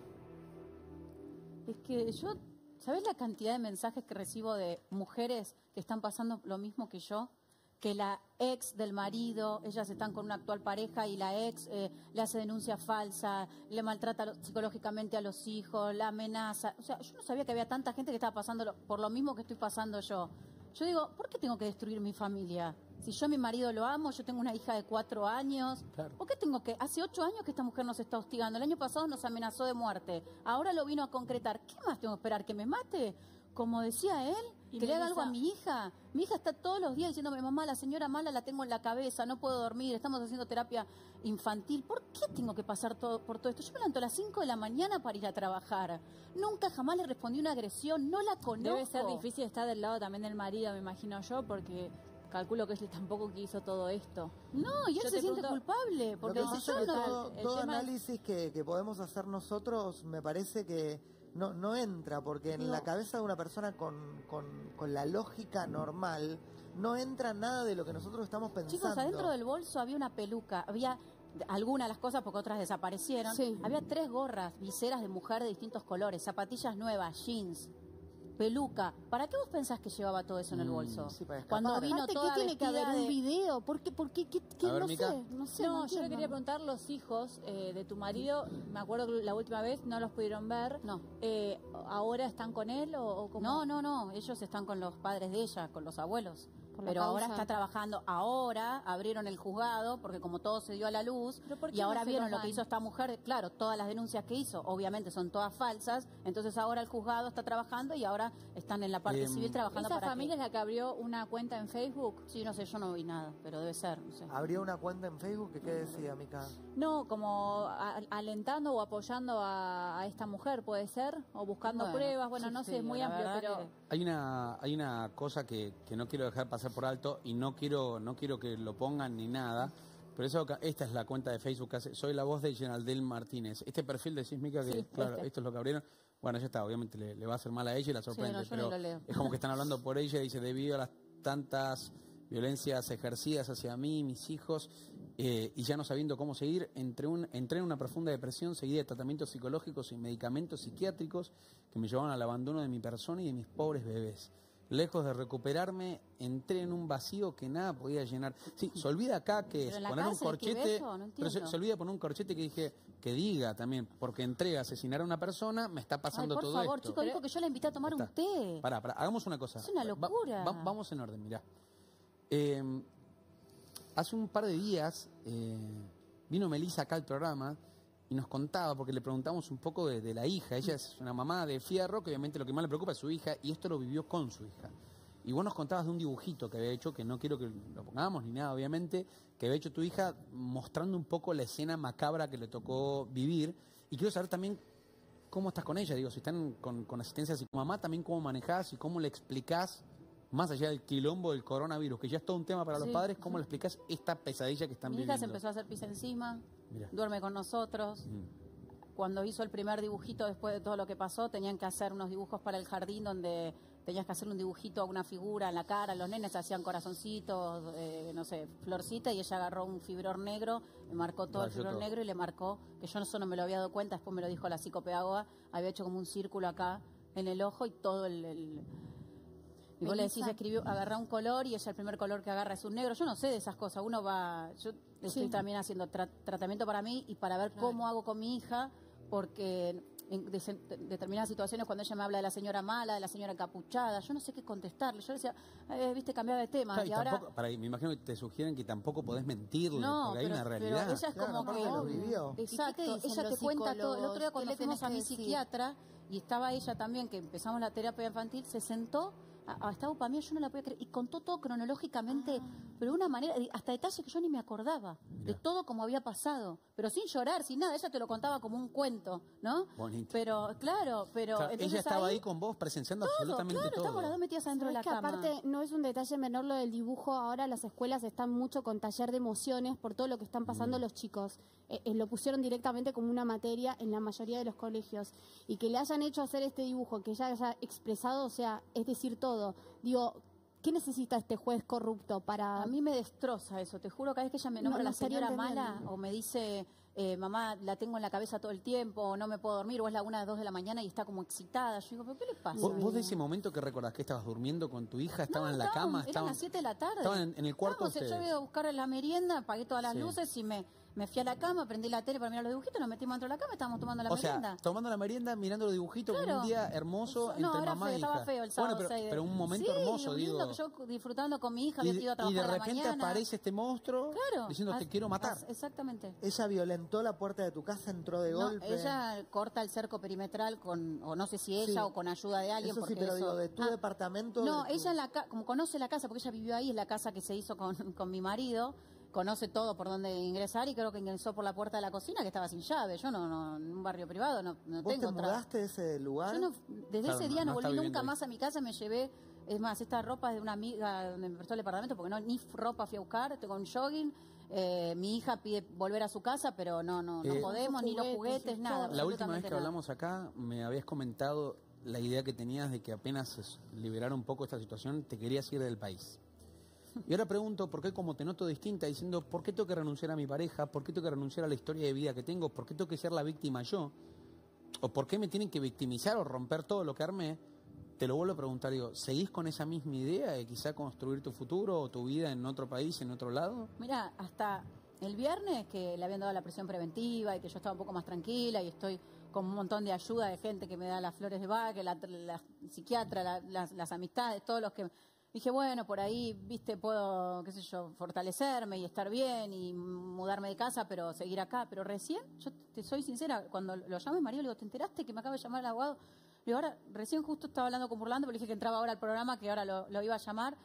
Es que yo, ¿sabés la cantidad de mensajes que recibo de mujeres que están pasando lo mismo que yo? Que la ex del marido, ellas están con una actual pareja y la ex eh, le hace denuncia falsa, le maltrata lo- psicológicamente a los hijos, la amenaza. O sea, yo no sabía que había tanta gente que estaba pasando lo- por lo mismo que estoy pasando yo. Yo digo, ¿por qué tengo que destruir mi familia? Si yo a mi marido lo amo, yo tengo una hija de cuatro años. Claro. ¿Por qué tengo que...? Hace ocho años que esta mujer nos está hostigando. El año pasado nos amenazó de muerte. Ahora lo vino a concretar. ¿Qué más tengo que esperar? ¿Que me mate? Como decía él, Y que le haga algo a Melissa- mi hija. Mi hija está todos los días diciéndome, mamá, la señora mala la tengo en la cabeza, no puedo dormir, estamos haciendo terapia infantil. ¿Por qué tengo que pasar todo, por todo esto? Yo me levanto a las cinco de la mañana para ir a trabajar. Nunca jamás le respondí una agresión, no la conozco. Debe ser difícil estar del lado también del marido, me imagino yo, porque calculo que él tampoco quiso todo esto. No, y él Yo se te siente pregunto- culpable, Lo porque que si pasa yo es que no... todo, el todo tema es- análisis que, que podemos hacer nosotros me parece que no, no entra, porque en la cabeza de una persona con, con, con la lógica normal no entra nada de lo que nosotros estamos pensando. Chicos, adentro del bolso había una peluca, había algunas de las cosas porque otras desaparecieron. Sí. Había tres gorras, viseras de mujer de distintos colores, zapatillas nuevas, jeans, peluca. ¿Para qué vos pensás que llevaba todo eso en el Mm, bolso? sí, para escapar. Cuando vino Aparte, toda ¿qué tiene que vestida haber? ¿Un de- video? ¿Por qué? ¿Por qué? ¿Qué- qué? A ver, no Mica. sé, no sé. No, yo le entiendo. quería preguntar, los hijos eh, de tu marido, me acuerdo que la última vez no los pudieron ver. No. Eh, ¿Ahora están con él o, o cómo? No, no, no, ellos están con los padres de ella, con los abuelos. Por la Pero ahora causa. está trabajando, ahora abrieron el juzgado, porque como todo se dio a la luz, ¿Pero por qué y ahora no se vieron los lo que van? hizo esta mujer, claro, todas las denuncias que hizo, obviamente son todas falsas, entonces ahora el juzgado está trabajando y ahora están en la parte Em, civil trabajando ¿Esa para familia que... es la que abrió una cuenta en Facebook? Sí, no sé, yo no vi nada, pero debe ser, no sé. Abrió una cuenta en Facebook que qué decía, Mica. No, como a- alentando o apoyando a, a esta mujer, ¿puede ser? O buscando Bueno, pruebas, bueno, sí, no sé, sí, es muy la amplio, verdad pero... que- Hay una, hay una cosa que, que no quiero dejar pasar por alto y no quiero, no quiero que lo pongan ni nada, pero eso, esta es la cuenta de Facebook que hace, soy la voz de Geraldine Martínez. Este perfil de Sísmica, que Sí, claro, este. esto es lo que abrieron, bueno, ya está, obviamente le, le va a hacer mal a ella y la sorprende, no, yo ni pero lo leo. es como que están hablando por ella, dice, debido a las tantas violencias ejercidas hacia mí, mis hijos, eh, y ya no sabiendo cómo seguir, entré, un, entré en una profunda depresión seguida de tratamientos psicológicos y medicamentos psiquiátricos que me llevaban al abandono de mi persona y de mis pobres bebés. Lejos de recuperarme, entré en un vacío que nada podía llenar. Sí, se olvida acá que Pero es en la poner un cárcel, ¿qué corchete, beso? No pero se, entiendo. se olvida poner un corchete que dije, que diga también, porque entré a asesinar a una persona, me está Ay, pasando por todo favor, esto. chicos, dijo que yo la invité a tomar un Está. té. Pará, pará, hagamos una cosa. Es una Va- locura. va- vamos en orden, mirá. Eh, hace un par de días eh, vino Melissa acá al programa y nos contaba, porque le preguntamos un poco de, de la hija. Ella es una mamá de fierro, que obviamente lo que más le preocupa es su hija, y esto lo vivió con su hija. Y vos nos contabas de un dibujito que había hecho, que no quiero que lo pongamos ni nada, obviamente, que había hecho tu hija mostrando un poco la escena macabra que le tocó vivir. Y quiero saber también cómo estás con ella, digo, si están con, con asistencia psicomamá, también cómo manejás y cómo le explicás, más allá del quilombo del coronavirus, que ya es todo un tema para los Sí, padres, cómo le explicás esta pesadilla que están Mi viviendo. hija se empezó a hacer pis encima, Mirá. duerme con nosotros. Mm. Cuando hizo el primer dibujito después de todo lo que pasó, tenían que hacer unos dibujos para el jardín donde tenías que hacer un dibujito a una figura en la cara. Los nenes hacían corazoncitos, eh, no sé, florcita, y ella agarró un fibrón negro, me marcó todo el Rayó fibrón todo. negro y le marcó, que yo eso no me lo había dado cuenta, después me lo dijo la psicopedagoga, había hecho como un círculo acá en el ojo y todo el... el- y vos le decís, Melissa. escribió, agarra un color y ella el primer color que agarra es un negro. Yo no sé de esas cosas. Uno va, yo estoy Sí. también haciendo tra- tratamiento para mí y para ver cómo hago con mi hija, porque en de- determinadas situaciones cuando ella me habla de la señora mala, de la señora encapuchada, yo no sé qué contestarle. Yo le decía, eh, viste, cambiaba de tema. Claro, y y ahora tampoco- para, me imagino que te sugieren que tampoco podés mentirle, no, porque hay pero, una pero realidad. ella es Claro, como aparte que lo vivió. Exacto, ¿Y qué te dicen ella te los cuenta todo. El psicólogos? otro día ¿Qué cuando le fuimos tenés a que mi decir? psiquiatra, y estaba ella también, que empezamos la terapia infantil, se sentó, a, a, estaba para mí, yo no la podía creer, y contó todo cronológicamente, ah. pero de una manera, hasta detalles que yo ni me acordaba, Mirá. de todo como había pasado, pero sin llorar, sin nada, ella te lo contaba como un cuento, ¿no? Bonito. Pero, claro, pero... O sea, ella estaba ahí, ahí con vos presenciando todo, absolutamente claro, todo. Estamos las dos metidas adentro de la que cama. Aparte, no es un detalle menor lo del dibujo, ahora las escuelas están mucho con taller de emociones por todo lo que están pasando mm. los chicos. Eh, eh, lo pusieron directamente como una materia en la mayoría de los colegios. Y que le hayan hecho hacer este dibujo, que ella haya expresado, o sea, es decir todo. Digo, ¿qué necesita este juez corrupto para...? A mí me destroza eso, te juro, cada vez que ella me nombra no, no la señora mala o me dice, eh, mamá, la tengo en la cabeza todo el tiempo, o no me puedo dormir, o es la una, dos de la mañana y está como excitada. Yo digo, ¿pero qué le pasa? ¿Vos, vos de ese momento que recordás que estabas durmiendo con tu hija, estaban no, en la estaban, cama? Eran estaban, las siete de la tarde. Estaban en, en el cuarto Vamos, ustedes. Yo voy a buscar la merienda, apagué todas las sí. luces y me... Me fui a la cama, prendí la tele para mirar los dibujitos, nos metimos dentro de la cama, estábamos tomando la o merienda. O sea, tomando la merienda, mirando los dibujitos, claro. un día hermoso no, entre era mamá feo, y hija. Estaba feo el sábado bueno, pero, de... pero un momento sí, hermoso, un digo. lindo, yo disfrutando con mi hija, y, había ido a trabajar y de a la repente mañana. aparece este monstruo claro, diciendo te as, quiero matar. As, exactamente. Ella violentó la puerta de tu casa, entró de no, golpe. Ella corta el cerco perimetral con, o no sé si ella sí. o con ayuda de alguien. Eso porque sí, pero eso... digo, de tu ah, departamento. No, de tu... ella en la ca... como conoce la casa, porque ella vivió ahí, es la casa que se hizo con, con mi marido. Conoce todo por dónde ingresar y creo que ingresó por la puerta de la cocina que estaba sin llave. Yo no, no en un barrio privado no, no ¿Vos tengo te mudaste de ese lugar? Yo no, desde claro, ese día no, no, no volví nunca ahí. más a mi casa, me llevé, es más, esta ropa es de una amiga donde me prestó el departamento porque no ni ropa fui a buscar, tengo un jogging. Eh, mi hija pide volver a su casa, pero no, no, no eh, podemos, ni los juguetes, nada. La última vez que nada. hablamos acá me habías comentado la idea que tenías de que apenas se liberara un poco esta situación, te querías ir del país. Y ahora pregunto, ¿por qué como te noto distinta? Diciendo, ¿por qué tengo que renunciar a mi pareja? ¿Por qué tengo que renunciar a la historia de vida que tengo? ¿Por qué tengo que ser la víctima yo? ¿O por qué me tienen que victimizar o romper todo lo que armé? Te lo vuelvo a preguntar, digo, ¿seguís con esa misma idea de quizá construir tu futuro o tu vida en otro país, en otro lado? Mira, hasta el viernes que le habían dado la presión preventiva y que yo estaba un poco más tranquila y estoy con un montón de ayuda de gente que me da las flores de Bach, la, la psiquiatra, la, las, las amistades, todos los que... Dije, bueno, por ahí, viste, puedo, qué sé yo, fortalecerme y estar bien y mudarme de casa, pero seguir acá. Pero recién, yo te soy sincera, cuando lo llamé María, le digo, ¿te enteraste que me acaba de llamar el abogado? Le digo, ahora, recién justo estaba hablando con Burlando, porque le dije que entraba ahora al programa, que ahora lo, lo iba a llamar.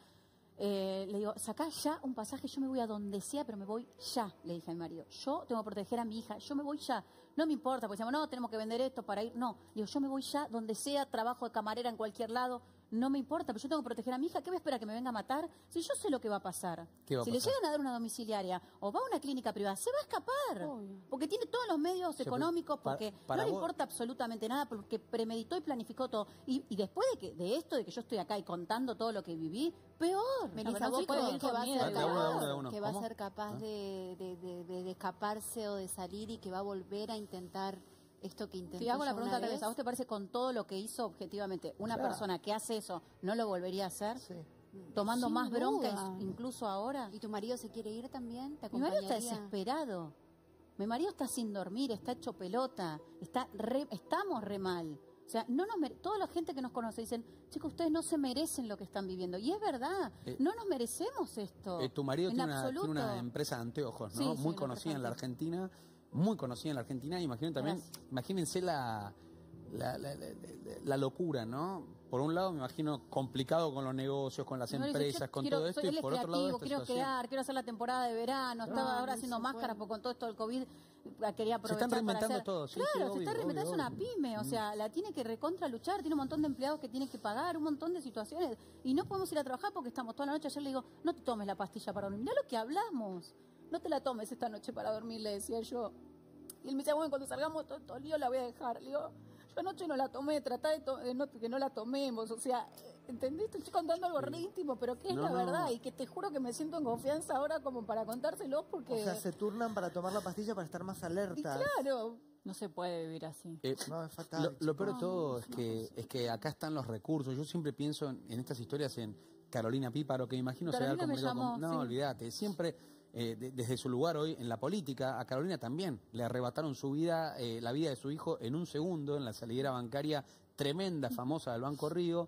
Eh, le digo, sacá ya un pasaje, yo me voy a donde sea, pero me voy ya, le dije a mi marido. Yo tengo que proteger a mi hija, yo me voy ya. No me importa, porque decíamos, no, tenemos que vender esto para ir. No, le digo, yo me voy ya, donde sea, trabajo de camarera en cualquier lado. No me importa, pero yo tengo que proteger a mi hija. ¿Qué me espera, que me venga a matar? Si yo sé lo que va a pasar. ¿Qué va a si pasar? le llegan a dar una domiciliaria o va a una clínica privada, se va a escapar. Obvio. Porque tiene todos los medios sea, económicos, para- porque para no le vos- importa absolutamente nada, porque premeditó y planificó todo. Y, y después de que de esto, de que yo estoy acá y contando todo lo que viví, peor. Melissa, La verdad, vos sí, creés con- que va a con ser miedo. Dale, de uno, de uno, de capaz, uno. que va a ¿Cómo? ser capaz ¿Ah? de, de- de- de- de escaparse o de salir y que va a volver a intentar esto que intentó Te hago la ya pregunta una al revés. vez? ¿A vos te parece con todo lo que hizo objetivamente una Claro. persona que hace eso no lo volvería a hacer? Sí. Tomando Sin más bronca duda. in- incluso ahora. ¿Y tu marido se quiere ir también? ¿Te Mi marido está acompañaría? desesperado. Mi marido está sin dormir, está hecho pelota, está re- estamos re mal. O sea, no nos mere- toda la gente que nos conoce dicen, chicos, ustedes no se merecen lo que están viviendo. Y es verdad, Eh, no nos merecemos esto. Eh, tu marido en tiene una, absoluto. tiene una empresa de anteojos, ¿no? Sí, sí, muy una conocida empresa en la de Argentina, muy conocida en la Argentina. Imaginen también, Gracias. imagínense la, la, la- la- la- la locura, ¿no? Por un lado, me imagino complicado con los negocios, con las Mi marido dice, empresas, yo con quiero- todo esto, soy- él y es por otro lado, creativo, esta quiero situación. crear, quiero hacer la temporada de verano, estaba No, ahora no haciendo se máscaras puede. porque con todo esto del COVID quería aprovechar Se están para reinventando hacer... todo, sí, claro, sí, se obvio, está reinventando, obvio, es una obvio. pyme, o Mm. sea, la tiene que recontra luchar, tiene un montón de empleados que tiene que pagar, un montón de situaciones, y no podemos ir a trabajar porque estamos toda la noche. Ayer le digo, no te tomes la pastilla para dormir, mirá lo que hablamos, no te la tomes esta noche para dormir, le decía yo. Y él me decía, bueno, cuando salgamos todo, todo el lío la voy a dejar. Le digo, yo anoche no la tomé, tratá de, to- de no, que no la tomemos, o sea, ¿entendés? Te estoy contando algo re íntimo, pero que es No, la no. verdad, y que te juro que me siento en confianza ahora como para contárselos porque... O sea, se turnan para tomar la pastilla para estar más y alerta. claro, no se puede vivir así. Eh, No, es fatal. Lo, lo peor de Ay, todo es es una que, es que acá están los recursos. Yo siempre pienso en, en estas historias en Carolina Píparo, que imagino será Carolina me comunicado llamó, con- No, sí. olvídate. Siempre, eh, de- desde su lugar hoy en la política, a Carolina también le arrebataron su vida, eh, la vida de su hijo en un segundo, en la salidera bancaria tremenda, famosa del Banco Río.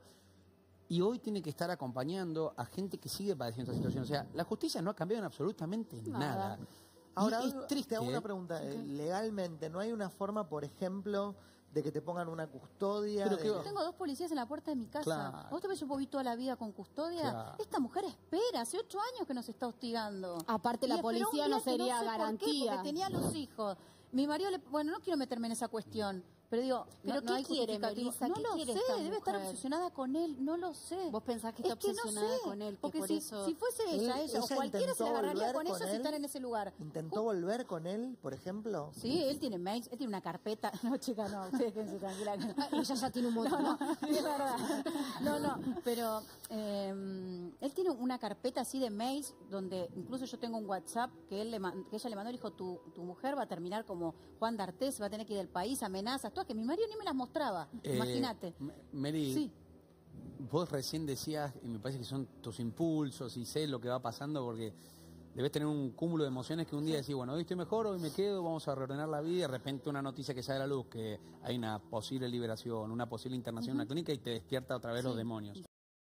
Y hoy tiene que estar acompañando a gente que sigue padeciendo esta situación. O sea, la justicia no ha cambiado en absolutamente nada. Nada. Y Ahora, es triste, te hago ¿eh? una pregunta. eh, Legalmente, ¿no hay una forma, por ejemplo, de que te pongan una custodia. Pero de- qué Yo tengo dos policías en la puerta de mi casa. Claro. ¿Vos te ves yo viví toda la vida con custodia? Claro. Esta mujer espera, hace ocho años que nos está hostigando. Aparte, Y la esperó un policía día no que sería sé por qué, garantía. porque tenía los hijos. Mi marido, le, bueno, no quiero meterme en esa cuestión, pero digo, ¿Pero no, qué no hay quiere, justificativo. Melissa? No ¿Qué lo quiere sé, esta debe estar mujer? obsesionada con él, no lo sé. ¿Vos pensás que está Es que no obsesionada sé, con él? Que porque por si, eso... si fuese Él- ella, ella o ella cualquiera se intentó la agarraría volver con con ella si él. están en ese lugar. ¿Intentó volver con él, por ejemplo? Sí, él tiene mails, él tiene una carpeta. No, chica, no, ustedes quédense tranquila. Ella ya tiene un montón. No, no, es verdad. No, no, pero eh, él tiene una carpeta así de mails donde incluso yo tengo un WhatsApp que él le man- que ella le mandó y dijo, tu, tu mujer va a terminar como Juan D'Artés, va a tener que ir del país, amenazas, todas que mi marido ni me las mostraba, Eh, imagínate. M- Mary, Sí. vos recién decías, y me parece que son tus impulsos y sé lo que va pasando porque debes tener un cúmulo de emociones que un día decís, bueno, hoy estoy mejor, hoy me quedo, vamos a reordenar la vida, y de repente una noticia que sale a la luz, que hay una posible liberación, una posible internación en una clínica y te despierta otra vez los demonios.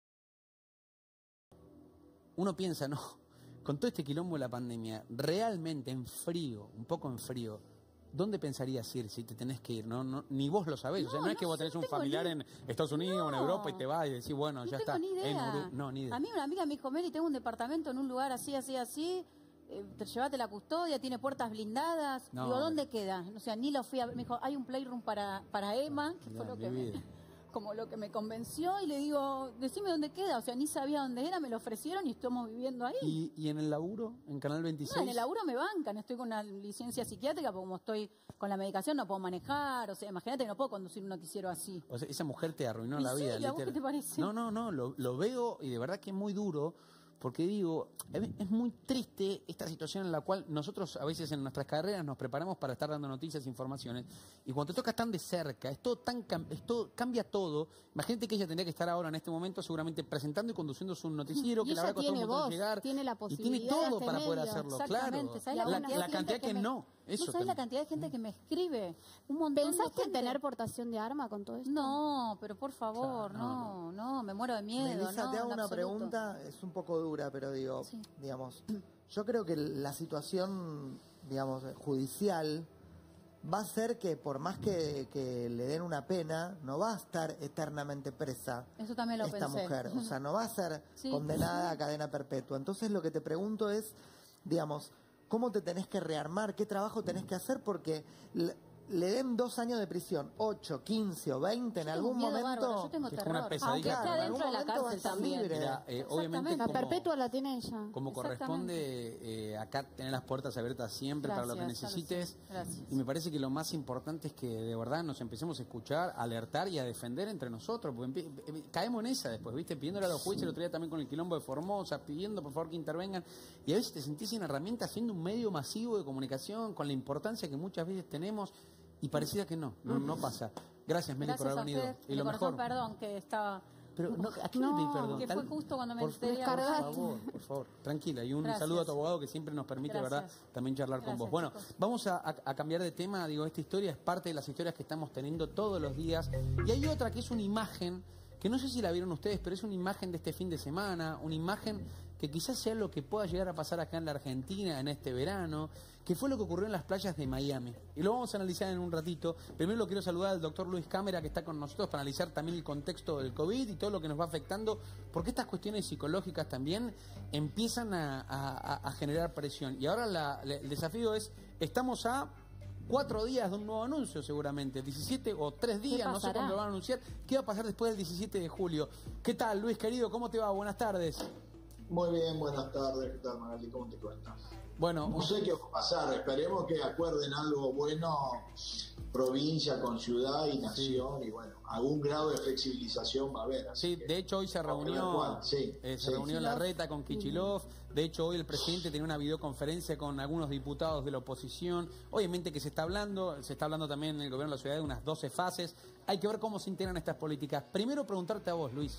Uno piensa, no, con todo este quilombo de la pandemia, realmente en frío, un poco en frío, ¿dónde pensarías ir si te tenés que ir? No, no, ni vos lo sabés. No, o sea, no, es no que vos sé, tenés no un tengo familiar ni- en Estados Unidos o en No. Europa y te vas y decís, bueno, No ya tengo está. ni idea. En Uru- no, ni idea. A mí una amiga me dijo, Mary, tengo un departamento en un lugar así, así, así, eh, te llevate la custodia, tiene puertas blindadas. No, Digo, ¿dónde hombre. queda? O sea, ni lo fui a ver. Me dijo, hay un playroom para, para Emma, que No, fue lo mi que me, vida. como lo que me convenció, y le digo, decime dónde queda. O sea, ni sabía dónde era, me lo ofrecieron y estamos viviendo ahí. ¿Y, y en el laburo, en Canal veintiséis? No, en el laburo me bancan, estoy con una licencia psiquiátrica, porque como estoy con la medicación no puedo manejar, o sea, imagínate que no puedo conducir un noticiero así. O sea, esa mujer te arruinó Y la sí, vida. ¿y a vos literal. qué te parece? No, no, no, lo, lo veo y de verdad que es muy duro, porque digo, es es muy triste esta situación en la cual nosotros a veces en nuestras carreras nos preparamos para estar dando noticias, informaciones, y cuando te toca tan de cerca, es todo tan cam- es todo- cambia todo. Imagínate que ella tendría que estar ahora en este momento seguramente presentando y conduciendo su noticiero, Y que la ella verdad costó un tiene montón voz, llegar. tiene la y tiene posibilidad todo de este para poder medio. hacerlo, claro. Exactamente, ¿sabes La, la la cantidad de cantidad gente que, que me- no. Eso ¿No sabes la también. cantidad de gente que me escribe? Un montón de ¿Pensaste en gente. tener portación de arma con todo esto? No, pero por favor, Claro, no, no, me muero de miedo. Melissa, no, te hago en una absoluto. pregunta, es un poco dura, pero digo, Sí. digamos, yo creo que la situación, digamos, judicial va a ser que por más que, que le den una pena, no va a estar eternamente presa Eso también lo esta pensé. mujer. O sea, no va a ser Sí. condenada a cadena perpetua. Entonces lo que te pregunto es, digamos, ¿cómo te tenés que rearmar? ¿Qué trabajo tenés que hacer? Porque le, le den dos años de prisión, ocho, quince o veinte, en Yo tengo algún un miedo momento... bárbaro, yo tengo Es como una terror. pesadilla. Aunque esté Claro, en adentro de la algún momento va a cárcel estar también. libre. Mira, eh, obviamente La como- perpetua la tiene ella. Como Exactamente. corresponde, eh, acá tener las puertas abiertas siempre para lo que Gracias, ya lo sé. necesites. Gracias. Y me parece que lo más importante es que de verdad nos empecemos a escuchar, a alertar y a defender entre nosotros. Porque empie- eh, caemos en esa después, ¿viste? Pidiéndole a los jueces el otro día también con el quilombo de Formosa, pidiendo por favor que intervengan. Y a veces te sentís sin herramientas, siendo un medio masivo de comunicación, con la importancia que muchas veces tenemos. Y parecía que no, no, no pasa. Gracias, Meli, por Gracias haber a venido. Fer, Y de lo corazón, mejor. perdón, que estaba... Pero no, ¿a quién No, le pedí perdón? que Tal- fue justo cuando me por, enteré. por ahora. favor, por favor, tranquila. Y un Gracias. saludo a tu abogado que siempre nos permite, Gracias. ¿verdad?, también charlar con Gracias, vos. Bueno, chicos. vamos a, a- a cambiar de tema. Digo, esta historia es parte de las historias que estamos teniendo todos los días. Y hay otra que es una imagen, que no sé si la vieron ustedes, pero es una imagen de este fin de semana, una imagen que quizás sea lo que pueda llegar a pasar acá en la Argentina en este verano, que fue lo que ocurrió en las playas de Miami. Y lo vamos a analizar en un ratito. Primero lo quiero saludar al doctor Luis Cámara, que está con nosotros para analizar también el contexto del COVID y todo lo que nos va afectando, porque estas cuestiones psicológicas también empiezan a, a- a generar presión. Y ahora la- la- el desafío es, estamos a cuatro días de un nuevo anuncio seguramente, diecisiete o tres días, no sé pasará? cuándo lo van a anunciar. ¿Qué va a pasar después del diecisiete de julio? ¿Qué tal, Luis querido? ¿Cómo te va? Buenas tardes. Muy bien, buenas tardes, ¿qué tal, Magali? ¿Cómo te cuentas? Bueno, No sé qué va a pasar, esperemos que acuerden algo bueno, provincia con ciudad y nación, y bueno, algún grado de flexibilización va a haber. así sí, que de hecho hoy se vamos a ver reunió, cuál, sí, eh, se sí. reunió Larreta con Kichilov. De hecho hoy el presidente tenía una videoconferencia con algunos diputados de la oposición. Obviamente que se está hablando, se está hablando también en el gobierno de la ciudad de unas doce fases. Hay que ver cómo se integran estas políticas. Primero preguntarte a vos, Luis.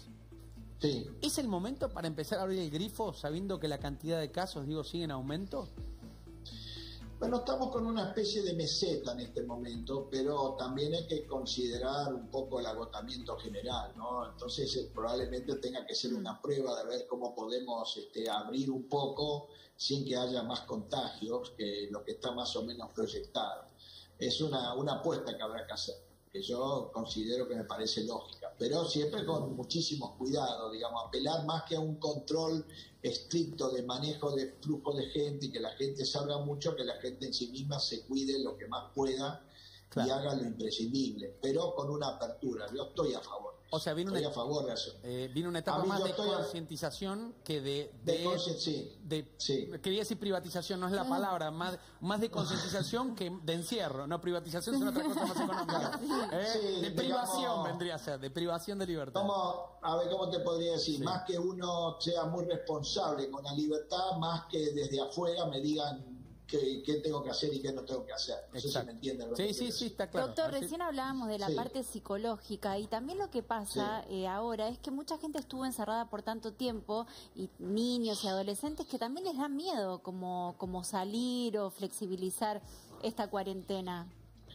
Sí. ¿Es el momento para empezar a abrir el grifo sabiendo que la cantidad de casos, digo, sigue en aumento? Bueno, estamos con una especie de meseta en este momento, pero también hay que considerar un poco el agotamiento general, ¿no? Entonces eh, probablemente tenga que ser una prueba de ver cómo podemos este, abrir un poco sin que haya más contagios que lo que está más o menos proyectado. Es una, una apuesta que habrá que hacer. que yo considero que me parece lógica, pero siempre con muchísimos cuidados, digamos, apelar más que a un control estricto de manejo de flujo de gente y que la gente salga mucho, que la gente en sí misma se cuide lo que más pueda, claro, y haga lo imprescindible, pero con una apertura. Yo estoy a favor. O sea, vino estoy una, a favor de eso. Eh, vino una etapa más de concientización a... que de... De, de, de, sí, de sí. Quería decir privatización, no es la palabra, más, más de concientización que de encierro. No, privatización es otra cosa más económica. ¿Eh? Sí, de privación digamos, vendría a ser, de privación de libertad. ¿Cómo, a ver, ¿cómo te podría decir? Sí. Más que uno sea muy responsable con la libertad, más que desde afuera me digan qué, qué tengo que hacer y qué no tengo que hacer. No sé si me entienden. Sí, sí, sí, está claro. Doctor, recién hablábamos de la sí. parte psicológica y también lo que pasa sí. eh, ahora es que mucha gente estuvo encerrada por tanto tiempo y niños y adolescentes que también les da miedo como, como salir o flexibilizar esta cuarentena.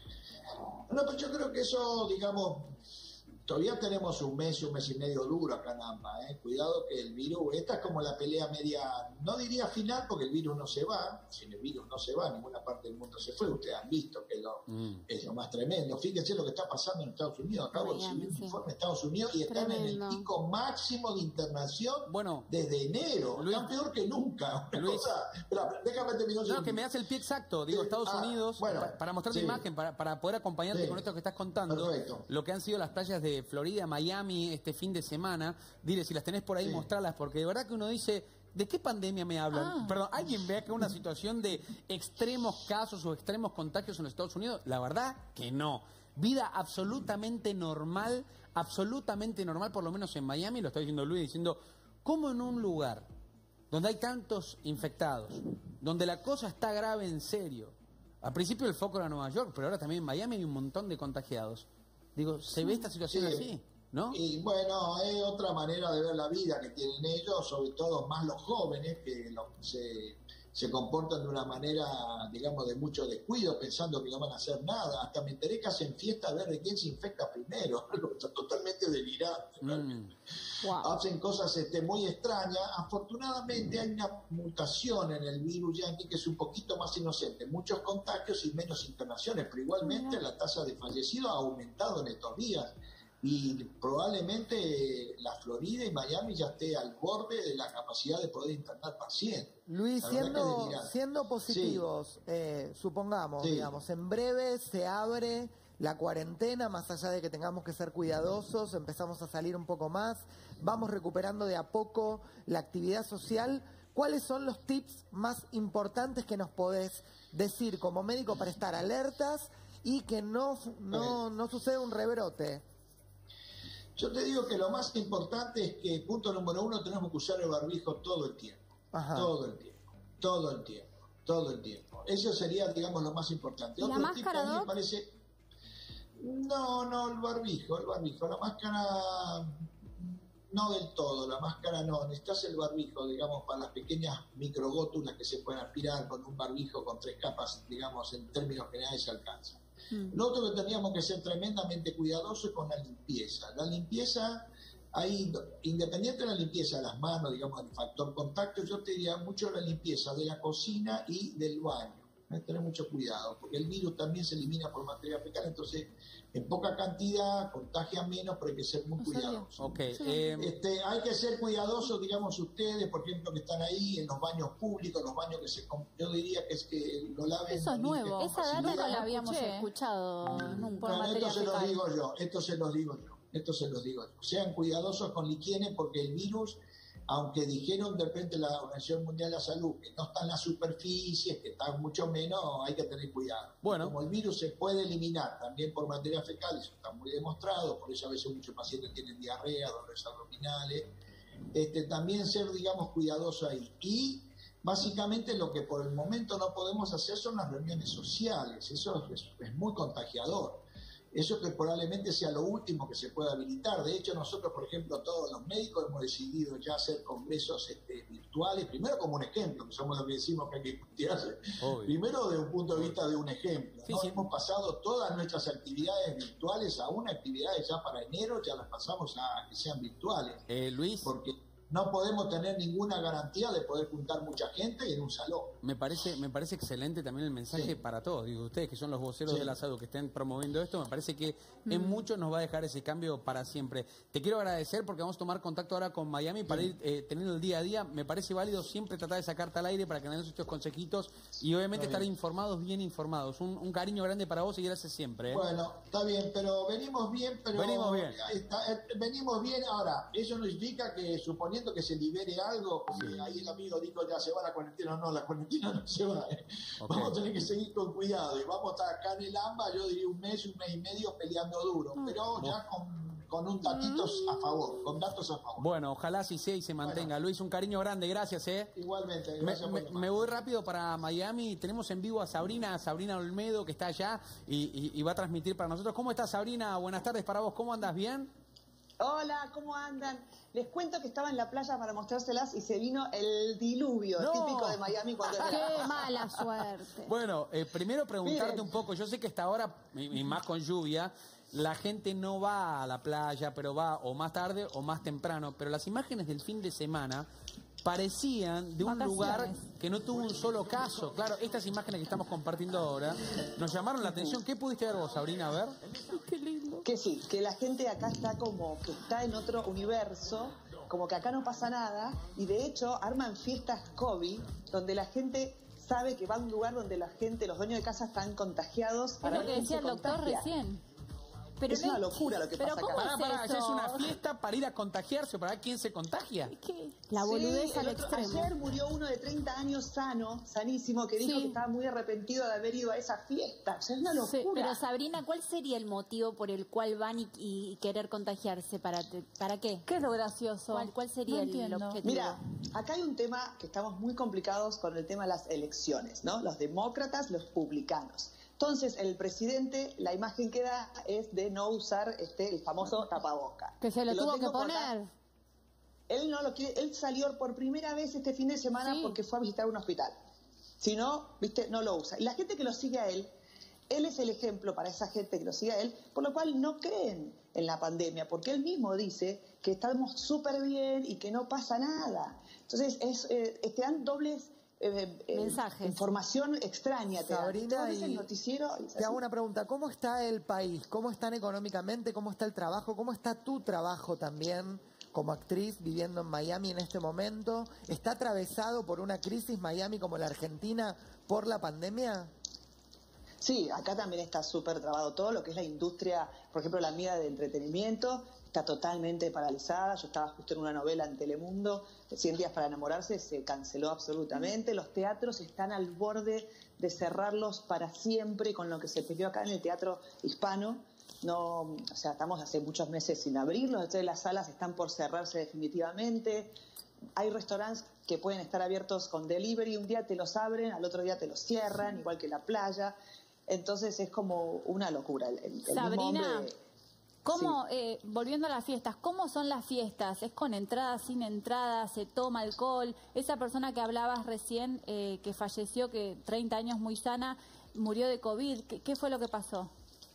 No, pues yo creo que eso, digamos, todavía tenemos un mes y un mes y medio duro acá en AMBA, ¿eh? Cuidado que el virus, esta es como la pelea media, no diría final porque el virus no se va, si el virus no se va, ninguna parte del mundo se fue, ustedes han visto que lo, mm. es lo más tremendo. Fíjense lo que está pasando en Estados Unidos, acabo de recibir un informe de Estados Unidos y están tremendo. En el pico máximo de internación bueno, desde enero, Luis, están peor que nunca. Luis, cosa, pero, déjame terminar. No, que me hace el pie exacto, digo, Estados ah, Unidos, bueno, para, para mostrar sí. la imagen, para, para poder acompañarte sí. con esto que estás contando, perfecto. Lo que han sido las playas de Florida, Miami, este fin de semana. Dile, si las tenés por ahí, sí. mostrarlas, porque de verdad que uno dice, ¿de qué pandemia me hablan? Ah. Perdón, ¿alguien ve acá una situación de extremos casos o extremos contagios en los Estados Unidos? La verdad que no. Vida absolutamente normal, absolutamente normal, por lo menos en Miami, lo está diciendo Luis, diciendo, ¿cómo en un lugar donde hay tantos infectados, donde la cosa está grave en serio? Al principio el foco era Nueva York, pero ahora también en Miami hay un montón de contagiados. Digo, ¿se ve esta situación sí. así? ¿No? Y bueno, es otra manera de ver la vida que tienen ellos, sobre todo más los jóvenes, que lo, se, se comportan de una manera, digamos, de mucho descuido, pensando que no van a hacer nada. Hasta me enteré que hacen fiesta a ver de quién se infecta primero. Totalmente delirante. Mm. Wow. Hacen cosas este, muy extrañas. Afortunadamente hay una mutación en el virus yankee que es un poquito más inocente. Muchos contagios y menos internaciones, pero igualmente mm. la tasa de fallecidos ha aumentado en estos días. Y probablemente la Florida y Miami ya esté al borde de la capacidad de poder internar pacientes. Luis, siendo, siendo positivos, sí. eh, supongamos, sí. digamos, en breve se abre la cuarentena, más allá de que tengamos que ser cuidadosos, empezamos a salir un poco más, vamos recuperando de a poco la actividad social. ¿Cuáles son los tips más importantes que nos podés decir como médico para estar alertas y que no, no, no suceda un rebrote? Yo te digo que lo más importante es que, punto número uno, tenemos que usar el barbijo todo el tiempo. Ajá. Todo el tiempo. Todo el tiempo. Todo el tiempo. Eso sería, digamos, lo más importante. ¿Y la máscara, Doc? Me parece... No, no, el barbijo, el barbijo. La máscara... No del todo, la máscara no. Necesitas el barbijo, digamos, para las pequeñas microgótulas que se pueden aspirar con un barbijo con tres capas, digamos, en términos generales se alcanza. Lo otro que teníamos que ser tremendamente cuidadosos es con la limpieza. La limpieza, ahí, independiente de la limpieza de las manos, digamos, el factor contacto, yo te diría mucho la limpieza de la cocina y del baño. Hay que tener mucho cuidado, porque el virus también se elimina por materia fecal, entonces en poca cantidad contagia menos, pero hay que ser muy cuidadosos. Okay, sí. eh, este, hay que ser cuidadosos, digamos, ustedes, por ejemplo, que están ahí en los baños públicos, los baños que se... Yo diría que es que lo laven... Eso es nuevo, esa data no la habíamos escuché. escuchado nunca. Bueno, esto se los digo yo, esto se los digo yo, esto se los digo yo. Sean cuidadosos con la higiene porque el virus... Aunque dijeron de repente la Organización Mundial de la Salud que no está en las superficies, que está mucho menos, hay que tener cuidado. Bueno. Como el virus se puede eliminar también por materia fecal, eso está muy demostrado, por eso a veces muchos pacientes tienen diarrea, dolores abdominales. Este, también ser, digamos, cuidadoso ahí. Y básicamente lo que por el momento no podemos hacer son las reuniones sociales, eso es, es muy contagiador. Eso que probablemente sea lo último que se pueda habilitar. De hecho, nosotros, por ejemplo, todos los médicos hemos decidido ya hacer congresos este, virtuales, primero como un ejemplo, que somos los que decimos que hay que cuidarse. Primero desde un punto de vista de un ejemplo. Sí, ¿no? Sí. Hemos pasado todas nuestras actividades virtuales a una actividad ya para enero, ya las pasamos a que sean virtuales. Eh, Luis. Porque, no podemos tener ninguna garantía de poder juntar mucha gente en un salón. Me parece, me parece excelente también el mensaje sí. para todos. Digo, ustedes que son los voceros sí. de la salud que estén promoviendo esto, me parece que mm. en mucho nos va a dejar ese cambio para siempre. Te quiero agradecer porque vamos a tomar contacto ahora con Miami para sí. ir eh, teniendo el día a día. Me parece válido siempre tratar de sacarte al aire para que nos den estos consejitos y obviamente estar informados, bien informados. Un, un cariño grande para vos y gracias siempre. ¿eh? Bueno, está bien, pero venimos bien, pero venimos bien. Está, eh, venimos bien. Ahora, eso no significa que suponiendo que se libere algo, porque sí. ahí el amigo dijo ya se va la cuarentena, no, la cuarentena no se va. Eh. Okay. Vamos a tener que seguir con cuidado y vamos a estar acá en el AMBA, yo diría un mes, un mes y medio peleando duro, pero no. ya con, con un datitos a favor, con datos a favor. Bueno, ojalá así sea y se mantenga. Bueno. Luis, un cariño grande, gracias. eh. Igualmente, gracias. Me, me, me voy rápido para Miami, tenemos en vivo a Sabrina, Sabrina Olmedo, que está allá y, y, y va a transmitir para nosotros. ¿Cómo estás, Sabrina? Buenas tardes para vos, ¿cómo andas? ¿Bien? Hola, ¿cómo andan? Les cuento que estaba en la playa para mostrárselas y se vino el diluvio, no. típico de Miami cuando es verano. ¡Qué mala suerte! Bueno, eh, primero preguntarte Miren. un poco, yo sé que hasta ahora, y, y más con lluvia, la gente no va a la playa, pero va o más tarde o más temprano, pero las imágenes del fin de semana parecían de un lugar que no tuvo un solo caso. Claro, estas imágenes que estamos compartiendo ahora nos llamaron la atención. ¿Qué pudiste ver vos, Sabrina? A ver. Qué lindo. Que sí, que la gente acá está como que está en otro universo, como que acá no pasa nada, y de hecho arman fiestas COVID, donde la gente sabe que va a un lugar donde la gente, los dueños de casa están contagiados. Para es lo que decía el doctor recién. Pero es una locura lo que pasa acá. Pará, pará, es, es una fiesta para ir a contagiarse, para ver quién se contagia. ¿Qué? La boludez sí, al extremo. Ayer murió uno de treinta años sano, sanísimo, que dijo sí. que estaba muy arrepentido de haber ido a esa fiesta. O sea, es una locura. Sí, pero Sabrina, ¿cuál sería el motivo por el cual van y, y querer contagiarse? ¿Para, para qué? ¿Qué es lo gracioso? ¿Cuál, cuál sería no el objetivo? Mira, acá hay un tema que estamos muy complicados con el tema de las elecciones, ¿no? Los demócratas, los republicanos. Entonces, el presidente, la imagen que da es de no usar este el famoso tapaboca. Que se lo, lo tuvo que poner. Él no lo quiere, él salió por primera vez este fin de semana sí. porque fue a visitar un hospital. Si no, viste, no lo usa. Y la gente que lo sigue a él, él es el ejemplo para esa gente que lo sigue a él, por lo cual no creen en la pandemia, porque él mismo dice que estamos súper bien y que no pasa nada. Entonces, es, eh, te dan dobles... Eh, eh, mensajes. Información extraña. Te Sabrina, da. El noticiero, te hago una pregunta. ¿Cómo está el país? ¿Cómo están económicamente? ¿Cómo está el trabajo? ¿Cómo está tu trabajo también como actriz viviendo en Miami en este momento? ¿Está atravesado por una crisis Miami como la Argentina por la pandemia? Sí, acá también está súper trabado todo lo que es la industria, por ejemplo, la mía de entretenimiento. Está totalmente paralizada. Yo estaba justo en una novela en Telemundo, cien días para enamorarse, se canceló absolutamente. Los teatros están al borde de cerrarlos para siempre con lo que se peleó acá en el teatro hispano. No, o sea, estamos hace muchos meses sin abrirlos, entonces las salas están por cerrarse definitivamente. Hay restaurantes que pueden estar abiertos con delivery, un día te los abren, al otro día te los cierran, igual que la playa. Entonces es como una locura. El, el Sabrina, mismo hombre, ¿cómo, sí. eh, volviendo a las fiestas, cómo son las fiestas? ¿Es con entrada, sin entrada? ¿Se toma alcohol? Esa persona que hablabas recién, eh, que falleció, que treinta años muy sana, murió de COVID, ¿qué, qué fue lo que pasó?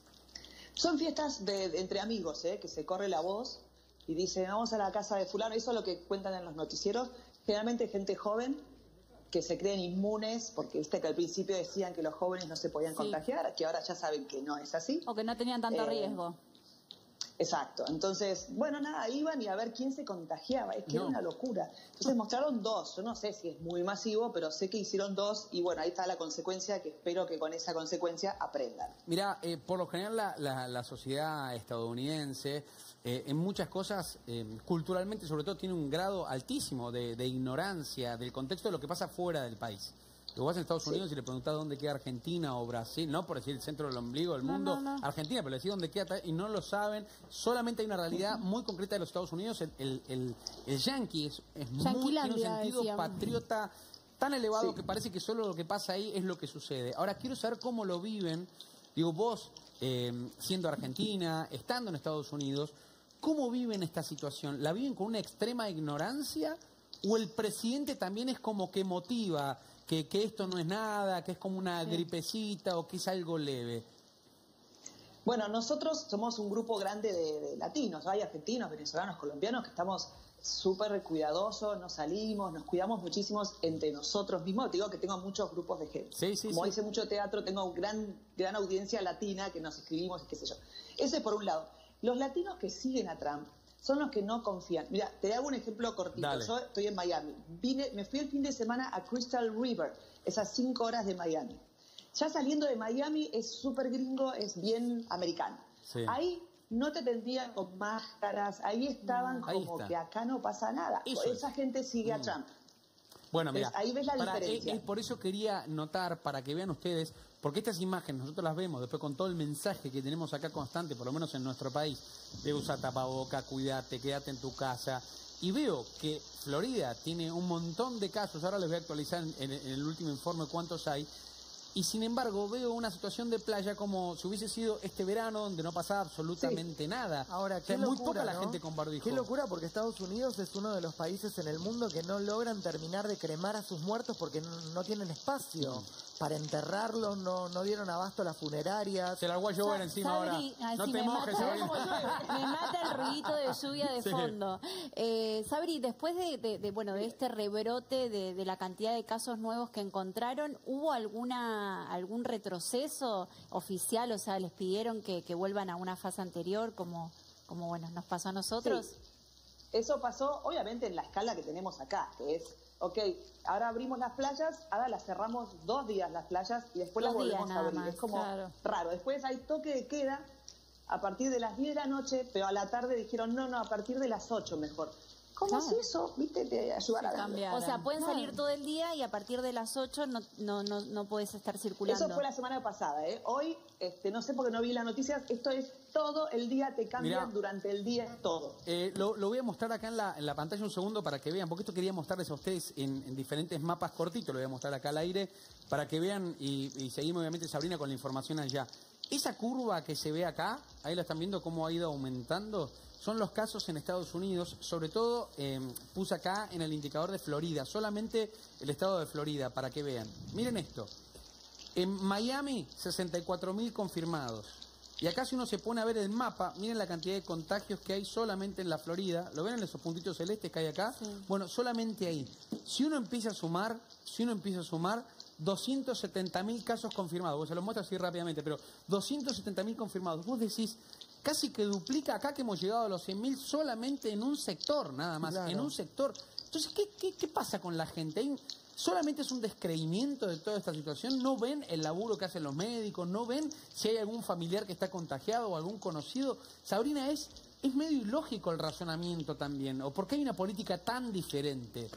Son fiestas de, de entre amigos, ¿eh? Que se corre la voz y dicen, vamos a la casa de fulano. Eso es lo que cuentan en los noticieros. Generalmente gente joven que se creen inmunes, porque viste que al principio decían que los jóvenes no se podían sí. contagiar, que ahora ya saben que no es así. O que no tenían tanto eh, riesgo. Exacto. Entonces, bueno, nada, iban y a ver quién se contagiaba. Es que no. era una locura. Entonces mostraron dos. Yo no sé si es muy masivo, pero sé que hicieron dos y bueno, ahí está la consecuencia, que espero que con esa consecuencia aprendan. Mirá, eh, por lo general la, la, la sociedad estadounidense eh, en muchas cosas, eh, culturalmente sobre todo, tiene un grado altísimo de, de ignorancia del contexto de lo que pasa fuera del país. Tú vas a Estados Unidos sí. y le preguntás dónde queda Argentina o Brasil, no por decir el centro del ombligo del mundo, no, no, no. Argentina, pero le decís dónde queda y no lo saben. Solamente hay una realidad muy concreta de los Estados Unidos. El, el, el, el yankee es, es muy, tiene un sentido decíamos. patriota tan elevado sí. que parece que solo lo que pasa ahí es lo que sucede. Ahora quiero saber cómo lo viven, digo vos, eh, siendo argentina, estando en Estados Unidos, ¿cómo viven esta situación? ¿La viven con una extrema ignorancia o el presidente también es como que motiva que, que esto no es nada, que es como una sí. gripecita o que es algo leve? Bueno, nosotros somos un grupo grande de, de latinos, hay argentinos, venezolanos, colombianos que estamos súper cuidadosos, no salimos, nos cuidamos muchísimo entre nosotros mismos. Te digo que tengo muchos grupos de gente. Sí, sí, Como sí. hice mucho teatro, tengo gran, gran audiencia latina que nos escribimos y qué sé yo. Ese por un lado. Los latinos que siguen a Trump son los que no confían. Mira, te hago un ejemplo cortito. Dale. Yo estoy en Miami. Vine, me fui el fin de semana a Crystal River, esas cinco horas de Miami. Ya saliendo de Miami es súper gringo, es bien americano. Sí. Ahí no te tendrían con máscaras, ahí estaban Ahí como está. que acá no pasa nada. Eso Esa es. gente sigue a Mm. Trump. Bueno, mira, Entonces, ahí ves la para- diferencia. eh, eh, por eso quería notar, para que vean ustedes, porque estas imágenes nosotros las vemos después con todo el mensaje que tenemos acá constante, por lo menos en nuestro país, de usar tapaboca, cuídate, quédate en tu casa. Y veo que Florida tiene un montón de casos, ahora les voy a actualizar en, en- en el último informe cuántos hay, y sin embargo veo una situación de playa como si hubiese sido este verano donde no pasaba absolutamente nada. Ahora, O sea, qué muy locura, poca la ¿no? gente con barbijo. Qué locura, porque Estados Unidos es uno de los países en el mundo que no logran terminar de cremar a sus muertos porque no, no tienen espacio para enterrarlos, no, no dieron abasto a las funerarias. Se la voy a llover encima ahora. Sabri, ay, No sí, te me mojes, mata, Sabrina. me mata el ruidito de lluvia de Sí. fondo. Eh, Sabri, después de, de- de, bueno, de este rebrote de, de la cantidad de casos nuevos que encontraron, ¿hubo alguna algún retroceso oficial? O sea, ¿les pidieron que, que vuelvan a una fase anterior como, como bueno, nos pasó a nosotros? Sí. Eso pasó, obviamente, en la escala que tenemos acá, que es, ok, ahora abrimos las playas, ahora las cerramos dos días las playas y después Dos las días volvemos a nada abrir. más, Es como claro. raro. Después hay toque de queda a partir de las diez de la noche, pero a la tarde dijeron, no, no, a partir de las ocho mejor. ¿Cómo Claro. si eso, viste, te ayudara a verlo? cambiaron. O sea, pueden Claro. salir todo el día y a partir de las ocho no, no, no, no puedes estar circulando. Eso fue la semana pasada, ¿eh? Hoy, este, no sé porque no vi las noticias, esto es todo el día, te cambian Mirá. durante el día todo. Eh, lo, lo voy a mostrar acá en la, en la pantalla un segundo para que vean, porque esto quería mostrarles a ustedes en, en diferentes mapas cortitos, lo voy a mostrar acá al aire, para que vean y, y seguimos obviamente Sabrina con la información allá. Esa curva que se ve acá, ahí la están viendo cómo ha ido aumentando, son los casos en Estados Unidos, sobre todo eh, puse acá en el indicador de Florida, solamente el estado de Florida, para que vean. Miren esto, en Miami sesenta y cuatro mil confirmados. Y acá si uno se pone a ver el mapa, miren la cantidad de contagios que hay solamente en la Florida. ¿Lo ven en esos puntitos celestes que hay acá? Sí. Bueno, solamente ahí. Si uno empieza a sumar, si uno empieza a sumar, doscientos setenta mil casos confirmados. Vos se los muestro así rápidamente, pero doscientos setenta mil confirmados. Vos decís, casi que duplica acá que hemos llegado a los cien mil solamente en un sector, nada más, Claro. en un sector. Entonces, ¿qué, qué, qué pasa con la gente? Hay un- solamente es un descreimiento de toda esta situación. No ven el laburo que hacen los médicos, no ven si hay algún familiar que está contagiado o algún conocido. Sabrina, es, es medio ilógico el razonamiento también. ¿O por qué hay una política tan diferente?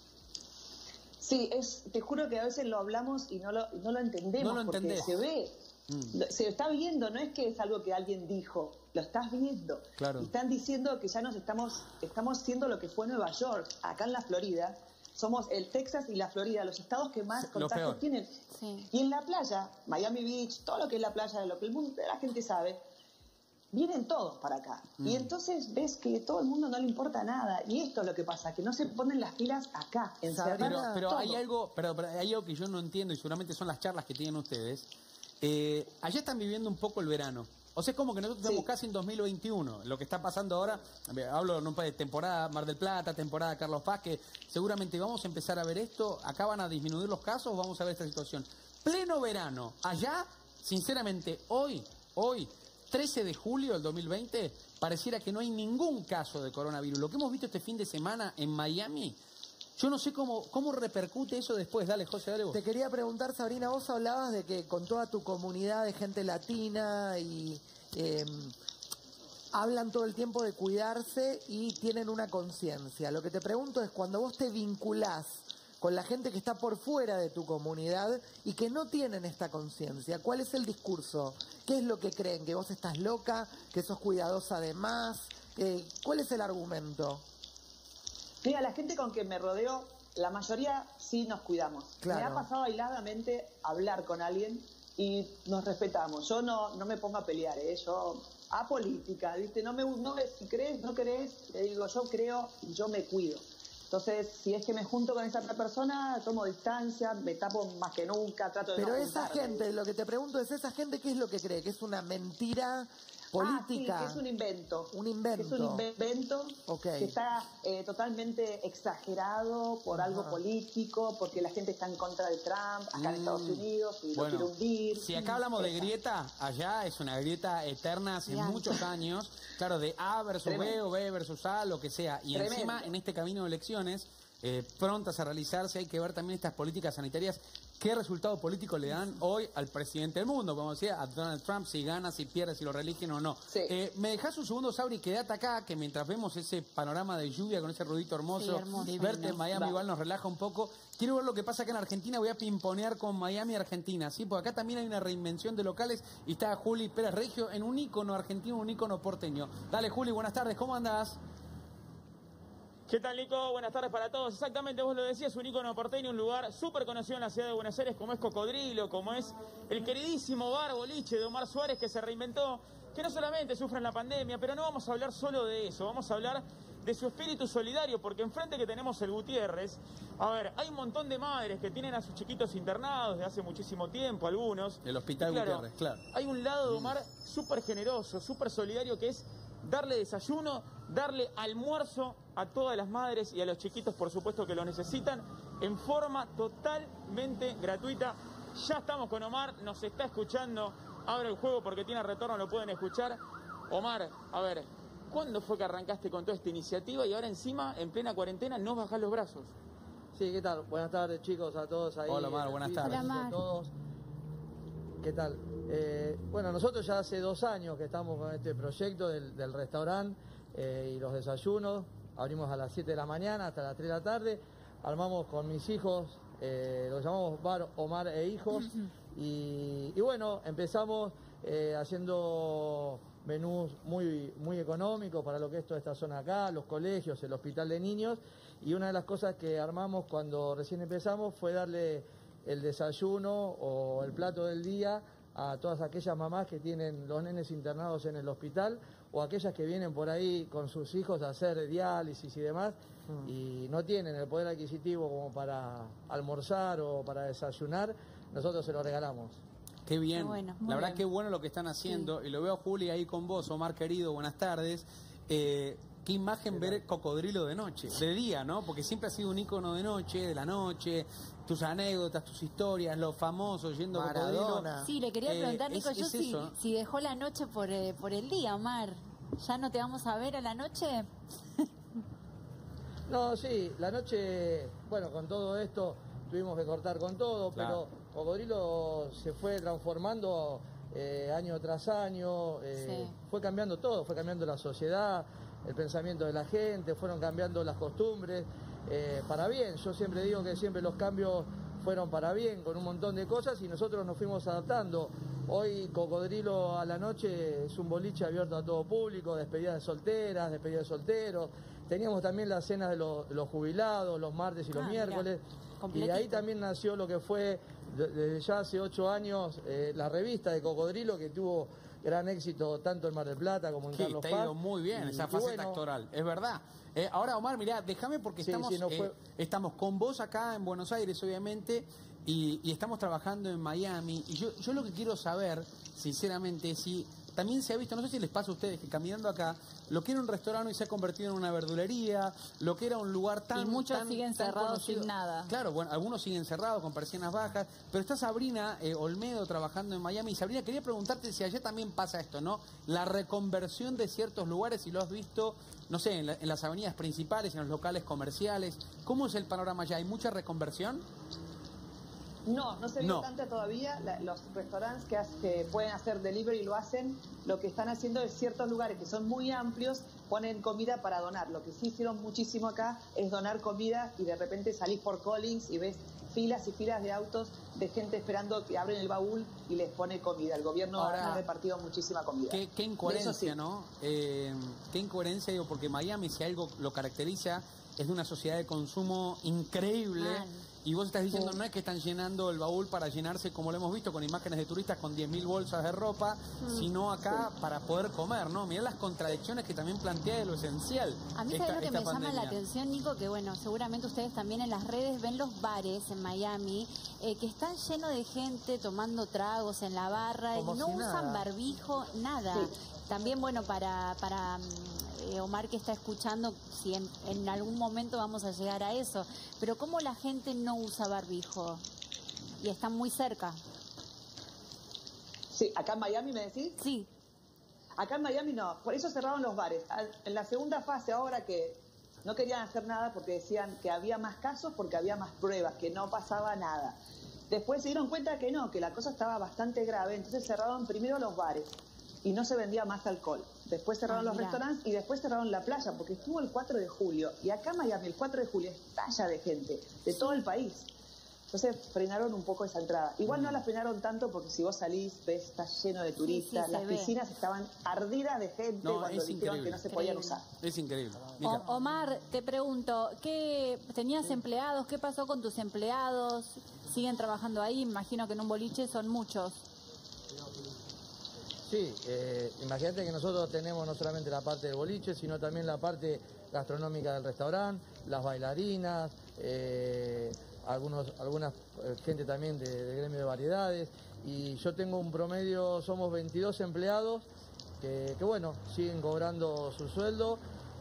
Sí, es, te juro que a veces lo hablamos y no lo, no lo entendemos, No lo porque entendés. se ve, Mm. lo- se está viendo, no es que es algo que alguien dijo, lo estás viendo. Claro. Y están diciendo que ya nos estamos, estamos siendo lo que fue Nueva York, acá en la Florida, somos el Texas y la Florida, los estados que más Sí, lo contagios peor. tienen. Sí. Y en la playa, Miami Beach, todo lo que es la playa, lo que el mundo, la gente sabe, vienen todos para acá. Mm. Y entonces ves que a todo el mundo no le importa nada. Y esto es lo que pasa, que no se ponen las pilas acá, encerrar Pero, pero todo. hay algo, pero, pero hay algo que yo no entiendo y seguramente son las charlas que tienen ustedes. Eh, allá están viviendo un poco el verano. O sea, es como que nosotros Sí. estamos casi en dos mil veintiuno. Lo que está pasando ahora, eh, hablo no, de temporada Mar del Plata, temporada Carlos Paz, que seguramente vamos a empezar a ver esto. Acá van a disminuir los casos, vamos a ver esta situación. Pleno verano. Allá, sinceramente, hoy, hoy, trece de julio del dos mil veinte, pareciera que no hay ningún caso de coronavirus. Lo que hemos visto este fin de semana en Miami, yo no sé cómo, cómo repercute eso después. Dale, José, dale vos. Te quería preguntar, Sabrina, vos hablabas de que con toda tu comunidad de gente latina y eh, hablan todo el tiempo de cuidarse y tienen una conciencia. Lo que te pregunto es, cuando vos te vinculás con la gente que está por fuera de tu comunidad y que no tienen esta conciencia, ¿cuál es el discurso? ¿Qué es lo que creen? ¿Que vos estás loca? ¿Que sos cuidadosa de más? Eh, ¿Cuál es el argumento? Mira, la gente con quien me rodeo, la mayoría sí nos cuidamos. Claro. Me ha pasado aisladamente hablar con alguien y nos respetamos. Yo no, no me pongo a pelear, ¿eh? Yo apolítica, ¿viste? No me, no, si crees, no querés, le digo, yo creo y yo me cuido. Entonces, si es que me junto con esa otra persona, tomo distancia, me tapo más que nunca, trato de Pero no esa juntarme. gente, lo que te pregunto es, ¿esa gente qué es lo que cree? ¿Que es una mentira política. Ah, sí, que es un invento. Un invento. Es un invento okay. que está eh, totalmente exagerado por Ajá. algo político, porque la gente está en contra de Trump, acá mm. en Estados Unidos, y bueno, lo quiere hundir. Si acá hablamos de grieta, allá es una grieta eterna hace Bien. muchos años, claro, de A versus Tremendo. B o B versus A, lo que sea. Y Tremendo. encima, en este camino de elecciones, eh, prontas a realizarse, hay que ver también estas políticas sanitarias. ¿Qué resultado político le dan hoy al presidente del mundo? Como decía, a Donald Trump, si gana, si pierde, si lo reeligen o no. Sí. Eh, ¿Me dejás un segundo, Sabri? Quédate acá, que mientras vemos ese panorama de lluvia con ese ruidito hermoso, sí, hermoso verte en Miami Dale. igual nos relaja un poco. Quiero ver lo que pasa acá en Argentina. Voy a pimponear con Miami y Argentina, ¿sí? Porque acá también hay una reinvención de locales y está Juli Pérez Reggio en un ícono argentino, un ícono porteño. Dale, Juli, buenas tardes, ¿cómo andás? ¿Qué tal, Nico? Buenas tardes para todos. Exactamente, vos lo decías, un ícono porteño, un lugar súper conocido en la ciudad de Buenos Aires, como es Cocodrilo, como es el queridísimo bar boliche de Omar Suárez, que se reinventó, que no solamente sufre en la pandemia, pero no vamos a hablar solo de eso, vamos a hablar de su espíritu solidario, porque enfrente que tenemos el Gutiérrez, a ver, hay un montón de madres que tienen a sus chiquitos internados de hace muchísimo tiempo, algunos. El hospital claro, Gutiérrez, claro. Hay un lado de Omar súper generoso, súper solidario, que es darle desayuno, darle almuerzo a todas las madres y a los chiquitos, por supuesto, que lo necesitan, en forma totalmente gratuita. Ya estamos con Omar, nos está escuchando, abre el juego porque tiene retorno, lo pueden escuchar. Omar, a ver, ¿cuándo fue que arrancaste con toda esta iniciativa y ahora encima, en plena cuarentena, no bajás los brazos? Sí, ¿qué tal? Buenas tardes, chicos, a todos ahí. Hola, Omar, buenas tardes. Hola, Omar. A todos. ¿Qué tal? Eh, bueno, nosotros ya hace dos años que estamos con este proyecto del, del restaurante eh, y los desayunos. Abrimos a las siete de la mañana hasta las tres de la tarde. Armamos con mis hijos, eh, lo llamamos Bar Omar e Hijos. Y, y bueno, empezamos eh, haciendo menús muy, muy económicos para lo que es toda esta zona acá, los colegios, el hospital de niños. Y una de las cosas que armamos cuando recién empezamos fue darle el desayuno o el plato del día a todas aquellas mamás que tienen los nenes internados en el hospital o aquellas que vienen por ahí con sus hijos a hacer diálisis y demás mm. y no tienen el poder adquisitivo como para almorzar o para desayunar, nosotros se lo regalamos. Qué bien, qué bueno, la verdad bien. Qué bueno lo que están haciendo sí. Y lo veo a Juli ahí con vos, Omar querido, buenas tardes. Eh, Qué imagen ver Cocodrilo de noche, de día, ¿no? Porque siempre ha sido un ícono de noche, de la noche, tus anécdotas, tus historias, los famosos yendo a Cocodrilo. Sí, le quería preguntar, eh, Nico, es, yo es si, eso, ¿no? si dejó la noche por, eh, por el día, Omar. ¿Ya no te vamos a ver a la noche? No, sí, la noche, bueno, con todo esto tuvimos que cortar con todo, claro. Pero Cocodrilo se fue transformando eh, año tras año, eh, sí. Fue cambiando todo, fue cambiando la sociedad, el pensamiento de la gente, fueron cambiando las costumbres, eh, para bien. Yo siempre digo que siempre los cambios fueron para bien, con un montón de cosas, y nosotros nos fuimos adaptando. Hoy Cocodrilo a la noche es un boliche abierto a todo público, despedida de solteras, despedida de solteros. Teníamos también las cenas de los, de los jubilados, los martes y los ah, miércoles. Y ahí también nació lo que fue, desde ya hace ocho años, eh, la revista de Cocodrilo, que tuvo gran éxito tanto en Mar del Plata como en sí, Carlos Paz. Te ha ido muy bien y, esa faceta bueno, actoral, es verdad. Eh, ahora, Omar, mirá, déjame porque sí, estamos, sí, no fue... eh, estamos con vos acá en Buenos Aires, obviamente, y, y estamos trabajando en Miami. Y yo, yo lo que quiero saber, sinceramente, es si también se ha visto, no sé si les pasa a ustedes, que caminando acá, lo que era un restaurante y se ha convertido en una verdulería, lo que era un lugar tan... Y muchos tan, siguen tan cerrados conocido. sin nada. Claro, bueno, algunos siguen cerrados con persianas bajas, pero está Sabrina eh, Olmedo trabajando en Miami. Y Sabrina, quería preguntarte si allá también pasa esto, ¿no? La reconversión de ciertos lugares, si lo has visto, no sé, en, la, en las avenidas principales, en los locales comerciales. ¿Cómo es el panorama allá? ¿Hay mucha reconversión? No, no se ve no. tanto todavía. La, los restaurantes que, hace, que pueden hacer delivery lo hacen. Lo que están haciendo es ciertos lugares que son muy amplios, ponen comida para donar. Lo que sí hicieron muchísimo acá es donar comida y de repente salís por Collins y ves filas y filas de autos de gente esperando que abren el baúl y les pone comida. El gobierno Ahora, ha repartido muchísima comida. Qué, qué incoherencia, sí. ¿no? Eh, qué incoherencia, digo, porque Miami, si algo lo caracteriza, es de una sociedad de consumo increíble. Mal. Y vos estás diciendo, no es que están llenando el baúl para llenarse, como lo hemos visto, con imágenes de turistas con diez mil bolsas de ropa, Mm. sino acá para poder comer, ¿no? Mirá las contradicciones que también plantea de lo esencial. A mí, esta- ¿sabes lo que esta me llama la pandemia. atención, Nico? Que bueno, seguramente ustedes también en las redes ven los bares en Miami eh, que están llenos de gente tomando tragos en la barra y Como no si usan nada. barbijo, nada. También, bueno, para, para mm, eh, Omar que está escuchando, si en, en algún momento vamos a llegar a eso, pero ¿cómo la gente no usa barbijo? Y están muy cerca. Sí, acá en Miami me decís. Sí. Acá en Miami no, por eso cerraron los bares. Al- En la segunda fase ahora que no querían hacer nada porque decían que había más casos, porque había más pruebas, que no pasaba nada. Después se dieron cuenta que no, que la cosa estaba bastante grave, entonces cerraron primero los bares y no se vendía más alcohol. Después cerraron Ah, los mirá. restaurantes y después cerraron la playa, porque estuvo el cuatro de julio. Y acá en Miami el cuatro de julio estalla de gente, de todo el país. Entonces frenaron un poco esa entrada. Igual no la frenaron tanto porque si vos salís, ves, está lleno de turistas. se Las ve. piscinas estaban ardidas de gente No, cuando es dijeron increíble. que no se podían Increíble. usar. Es increíble. O- Mica. Omar, te pregunto, ¿qué tenías empleados? ¿Qué pasó con tus empleados? ¿Siguen trabajando ahí? Imagino que en un boliche son muchos. Sí, eh, imagínate que nosotros tenemos no solamente la parte del boliche, sino también la parte gastronómica del restaurante, las bailarinas, eh, algunos, algunas eh, gente también de, de gremio de variedades. Y yo tengo un promedio, somos veintidós empleados que, que bueno, siguen cobrando su sueldo,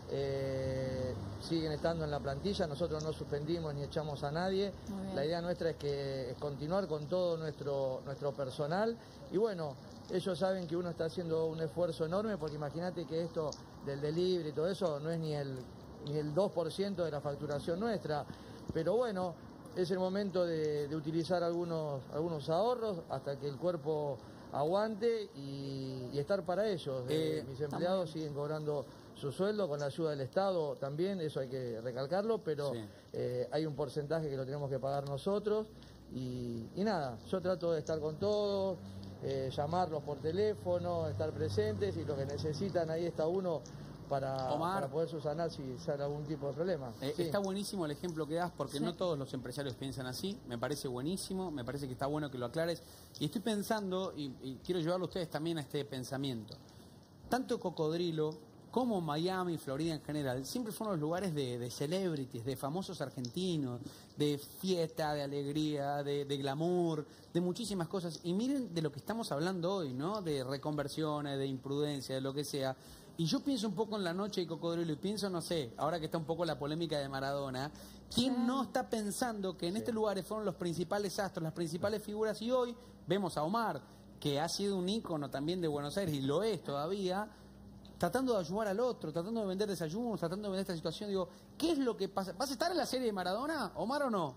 eh, siguen estando en la plantilla, nosotros no suspendimos ni echamos a nadie. Muy bien. La idea nuestra es que es continuar con todo nuestro, nuestro personal y bueno, ellos saben que uno está haciendo un esfuerzo enorme porque imagínate que esto del delivery y todo eso no es ni el, ni el dos por ciento de la facturación nuestra, pero bueno, es el momento de, de utilizar algunos, algunos ahorros hasta que el cuerpo aguante y, y estar para ellos. Eh, Eh, mis empleados siguen cobrando su sueldo con la ayuda del Estado también, eso hay que recalcarlo, pero Sí. eh, hay un porcentaje que lo tenemos que pagar nosotros y, y nada, yo trato de estar con todos, eh, llamarlos por teléfono, estar presentes y lo que necesitan, ahí está uno para, Omar. para poder subsanar si sale algún tipo de problema. Eh, Sí. Está buenísimo el ejemplo que das porque Sí. no todos los empresarios piensan así. Me parece buenísimo, me parece que está bueno que lo aclares. Y estoy pensando, y, y quiero llevarlo a ustedes también a este pensamiento. Tanto Cocodrilo como Miami, Florida en general, siempre fueron los lugares de, de celebrities, de famosos argentinos, de fiesta, de alegría, de, de glamour, de muchísimas cosas. Y miren de lo que estamos hablando hoy, ¿no? De reconversiones, de imprudencia, de lo que sea. Y yo pienso un poco en la noche de Cocodrilo y pienso, no sé, ahora que está un poco la polémica de Maradona, ¿quién no está pensando que en este lugar fueron los principales astros, las principales figuras? Y hoy vemos a Omar, que ha sido un ícono también de Buenos Aires y lo es todavía, tratando de ayudar al otro, tratando de vender desayunos, tratando de vender esta situación. Digo, ¿qué es lo que pasa? ¿Vas a estar en la serie de Maradona, Omar, o no?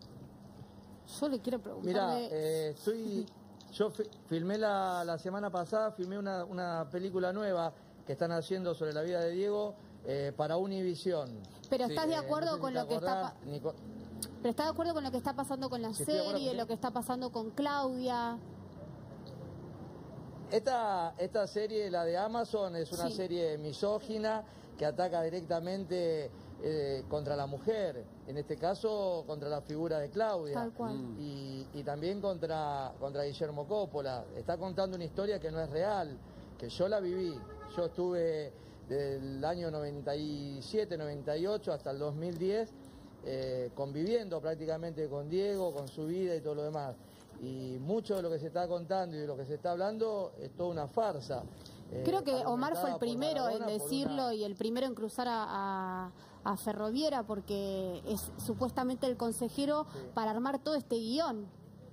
Yo le quiero Mira, preguntarle... eh, estoy, yo fi- filmé la, la semana pasada, filmé una, una película nueva que están haciendo sobre la vida de Diego eh, para Univisión. Pero estás de Eh, acuerdo no sé si con te lo que está... acordás, pa- Nico- Pero estás de acuerdo con lo que está pasando con la Sí, estoy de acuerdo serie, con- lo que está pasando con Claudia. Esta, esta serie, la de Amazon, es una Sí. serie misógina que ataca directamente eh, contra la mujer, en este caso contra la figura de Claudia. Tal cual. Mm. Y, y también contra, contra Guillermo Coppola. Está contando una historia que no es real, que yo la viví. Yo estuve del año noventa y siete, noventa y ocho hasta el dos mil diez eh, conviviendo prácticamente con Diego, con su vida y todo lo demás. Y mucho de lo que se está contando y de lo que se está hablando es toda una farsa. eh, Creo que Omar fue el argumentada por primero en Maradona, por decirlo una- y el primero en cruzar a, a- a Ferroviera porque es supuestamente el consejero Sí. para armar todo este guión.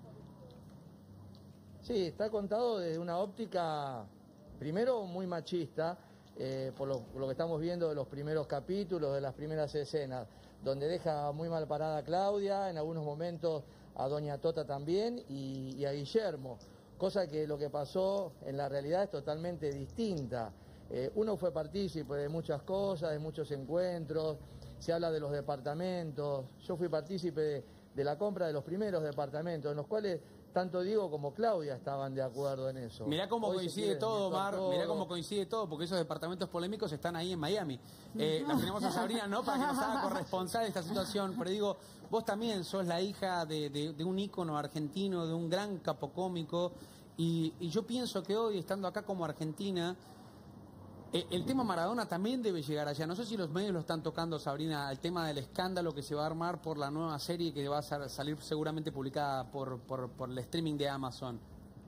Sí, está contado desde una óptica, primero muy machista, eh, por lo, por lo que estamos viendo de los primeros capítulos, de las primeras escenas, donde deja muy mal parada a Claudia, en algunos momentos a Doña Tota también y, y a Guillermo, cosa que lo que pasó en la realidad es totalmente distinta. Eh, uno fue partícipe de muchas cosas, de muchos encuentros, se habla de los departamentos, yo fui partícipe de, de la compra de los primeros departamentos, en los cuales tanto Diego como Claudia estaban de acuerdo en eso. Mirá cómo Hoy se coincide quieren todo, mezclar Omar, todo. mirá cómo coincide todo, porque esos departamentos polémicos están ahí en Miami. Eh, la tenemos a Sabrina, ¿no?, para que nos haga corresponsal de esta situación, pero digo, vos también sos la hija de, de, de un ícono argentino, de un gran capocómico, y, y yo pienso que hoy, estando acá como Argentina, eh, el tema Maradona también debe llegar allá. No sé si los medios lo están tocando, Sabrina, el tema del escándalo que se va a armar por la nueva serie que va a sal- salir seguramente publicada por, por, por el streaming de Amazon.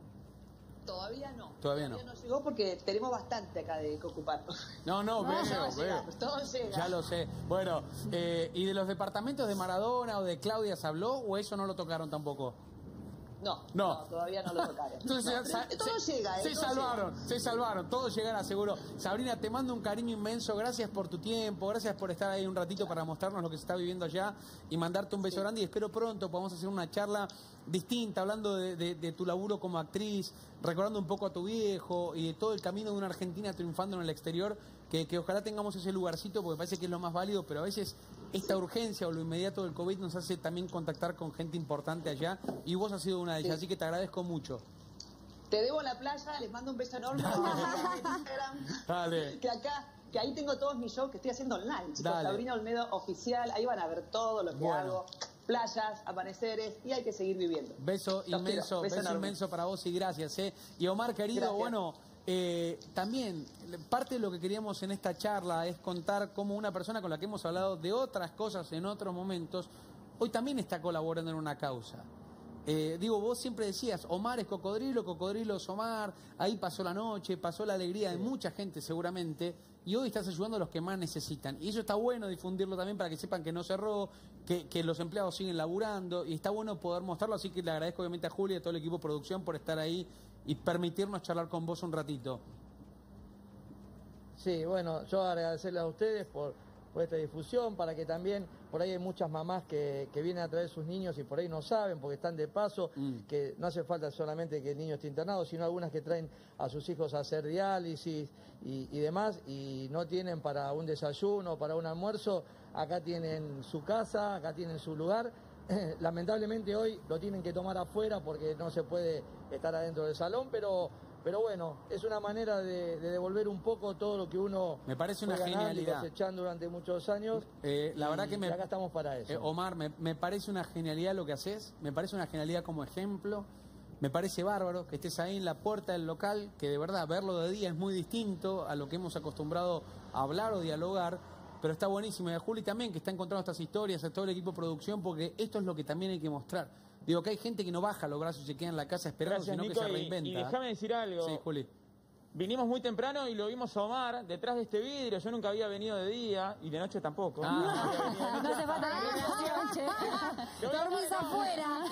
Todavía no. Todavía no. no llegó porque tenemos bastante acá de que ocuparnos. No, no, No, veo, ya va a veo. llegar, todo llega. Ya lo sé. Bueno, eh, ¿y de los departamentos de Maradona o de Claudia se habló o eso no lo tocaron tampoco? No, No. no, todavía no lo tocaron. Entonces, No, sa- pero todo se, llega, ¿eh? se Todo salvaron, llega. se salvaron, todos llegará seguro. Sabrina, te mando un cariño inmenso, gracias por tu tiempo, gracias por estar ahí un ratito para mostrarnos lo que se está viviendo allá y mandarte un beso grande y espero pronto podamos hacer una charla distinta, hablando de, de- de tu laburo como actriz, recordando un poco a tu viejo y de todo el camino de una Argentina triunfando en el exterior, que, que ojalá tengamos ese lugarcito porque parece que es lo más válido, pero a veces esta urgencia o lo inmediato del COVID nos hace también contactar con gente importante allá y vos has sido una de ellas, así que te agradezco mucho. Te debo la playa, les mando un beso enorme. Instagram. Dale. Que acá, que ahí tengo todos mis shows que estoy haciendo online, chicos. Dale. Sabrina Olmedo Oficial, ahí van a ver todo lo que Bueno. hago. Playas, amaneceres, y hay que seguir viviendo. Beso Los quiero. inmenso, Beso beso enorme. inmenso para vos y gracias, ¿eh? Y Omar, querido, Gracias. bueno, eh, también parte de lo que queríamos en esta charla es contar cómo una persona con la que hemos hablado de otras cosas en otros momentos, hoy también está colaborando en una causa. Eh, digo, vos siempre decías, Omar es Cocodrilo, Cocodrilo es Omar, ahí pasó la noche, pasó la alegría de mucha gente seguramente, y hoy estás ayudando a los que más necesitan. Y eso está bueno difundirlo también para que sepan que no cerró, que, que los empleados siguen laburando, y está bueno poder mostrarlo, así que le agradezco obviamente a Julia y a todo el equipo de producción por estar ahí y permitirnos charlar con vos un ratito. Sí, bueno, yo agradecerles a ustedes por, por esta difusión, para que también, por ahí hay muchas mamás que, que vienen a traer sus niños y por ahí no saben, porque están de paso, Mm. que no hace falta solamente que el niño esté internado, sino algunas que traen a sus hijos a hacer diálisis y, y demás, y no tienen para un desayuno, para un almuerzo, acá tienen su casa, acá tienen su lugar. Lamentablemente hoy lo tienen que tomar afuera porque no se puede estar adentro del salón, pero... Pero bueno, es una manera de, de devolver un poco todo lo que uno Me parece fue una ganando y genialidad. cosechando durante muchos años. Eh, la y- verdad que me... y acá estamos para eso. Eh, Omar, me, me parece una genialidad lo que haces, me parece una genialidad como ejemplo, me parece bárbaro que estés ahí en la puerta del local, que de verdad verlo de día es muy distinto a lo que hemos acostumbrado a hablar o dialogar, pero está buenísimo. Y a Juli también, que está encontrando estas historias, a todo el equipo de producción, porque esto es lo que también hay que mostrar. Digo que hay gente que no baja los brazos y se queda en la casa esperando, Gracias, sino Nico, que se y- reinventa. y déjame decir algo. Sí, Juli. Vinimos muy temprano y lo vimos a Omar detrás de este vidrio. Yo nunca había venido de día y de noche tampoco. Ah. Nunca había venido de No noche. hace falta que Lo voy a dormís Omar- afuera.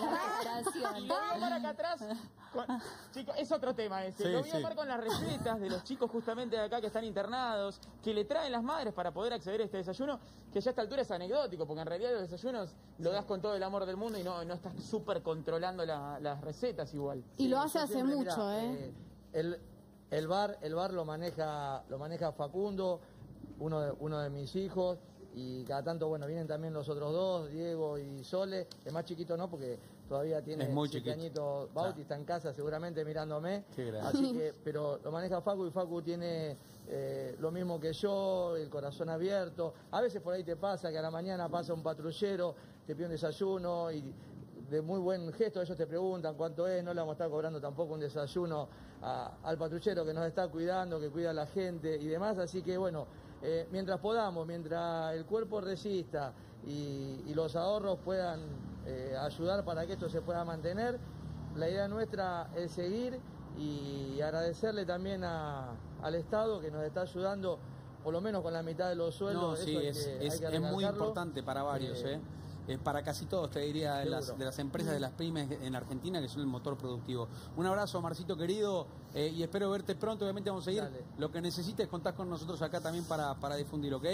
Y lo voy a Omar acá atrás. con- Chicos, es otro tema ese. Sí, lo voy a sí. Omar con las recetas de los chicos justamente de acá que están internados, que le traen las madres para poder acceder a este desayuno, que ya a esta altura es anecdótico, porque en realidad los desayunos lo das con todo el amor del mundo y no, no estás súper controlando la- las recetas igual. Y lo hace Yo hace siempre, mucho, mirá, ¿eh? el, el bar, el bar lo maneja, lo maneja Facundo, uno de, uno de mis hijos, y cada tanto, bueno, vienen también los otros dos, Diego y Sole, el más chiquito no, porque todavía tiene Es muy siete chiquito. añitos, Bauti está en casa seguramente mirándome, Qué grande. así que, pero lo maneja Facu y Facu tiene eh, lo mismo que yo, el corazón abierto, a veces por ahí te pasa que a la mañana pasa un patrullero, te pide un desayuno y de muy buen gesto ellos te preguntan cuánto es, no le vamos a estar cobrando tampoco un desayuno a- al patrullero que nos está cuidando, que cuida a la gente y demás, así que bueno, eh, mientras podamos, mientras el cuerpo resista y, y los ahorros puedan eh, ayudar para que esto se pueda mantener, la idea nuestra es seguir y agradecerle también a- al Estado que nos está ayudando por lo menos con la mitad de los sueldos. No, eso sí, hay es, que- es, hay que es muy recalcarlo. importante para varios, Eh, ¿eh? Eh, para casi todos, te diría, de las, Seguro. de las empresas, de las pymes en Argentina, que son el motor productivo. Un abrazo, Marcito querido, eh, y espero verte pronto. Obviamente vamos a seguir. Dale. Lo que necesites, contás con nosotros acá también para, para difundir, ¿ok?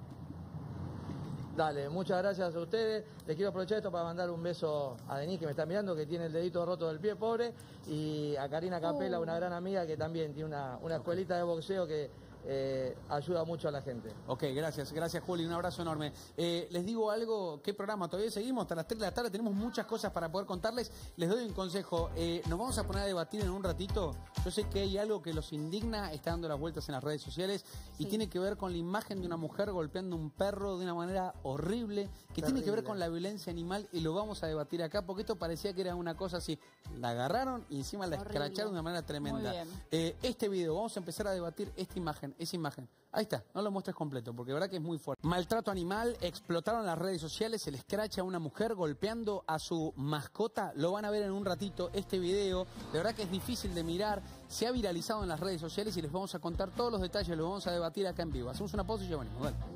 Dale, muchas gracias a ustedes. Les quiero aprovechar esto para mandar un beso a Denis, que me está mirando, que tiene el dedito roto del pie, pobre, y a Karina Capela, una gran amiga que también tiene una, una escuelita de boxeo que eh, ayuda mucho a la gente. Ok, gracias, gracias Juli, un abrazo enorme. Eh, les digo algo, ¿qué programa? Todavía seguimos hasta las tres de la tarde, tenemos muchas cosas para poder contarles. Les doy un consejo, eh, nos vamos a poner a debatir en un ratito. Yo sé que hay algo que los indigna, está dando las vueltas en las redes sociales y Sí. tiene que ver con la imagen de una mujer golpeando un perro de una manera horrible, que tiene que ver con la violencia animal, y lo vamos a debatir acá porque esto parecía que era una cosa así. La agarraron y encima la Horrible. escracharon de una manera tremenda. Muy bien. Eh, este video, vamos a empezar a debatir esta imagen, esa imagen. Ahí está, no lo muestres completo, porque de verdad que es muy fuerte. Maltrato animal, explotaron las redes sociales, se le escracha a una mujer golpeando a su mascota. Lo van a ver en un ratito, este video. De verdad que es difícil de mirar, se ha viralizado en las redes sociales y les vamos a contar todos los detalles, los vamos a debatir acá en vivo. Hacemos una pausa y ya venimos, dale.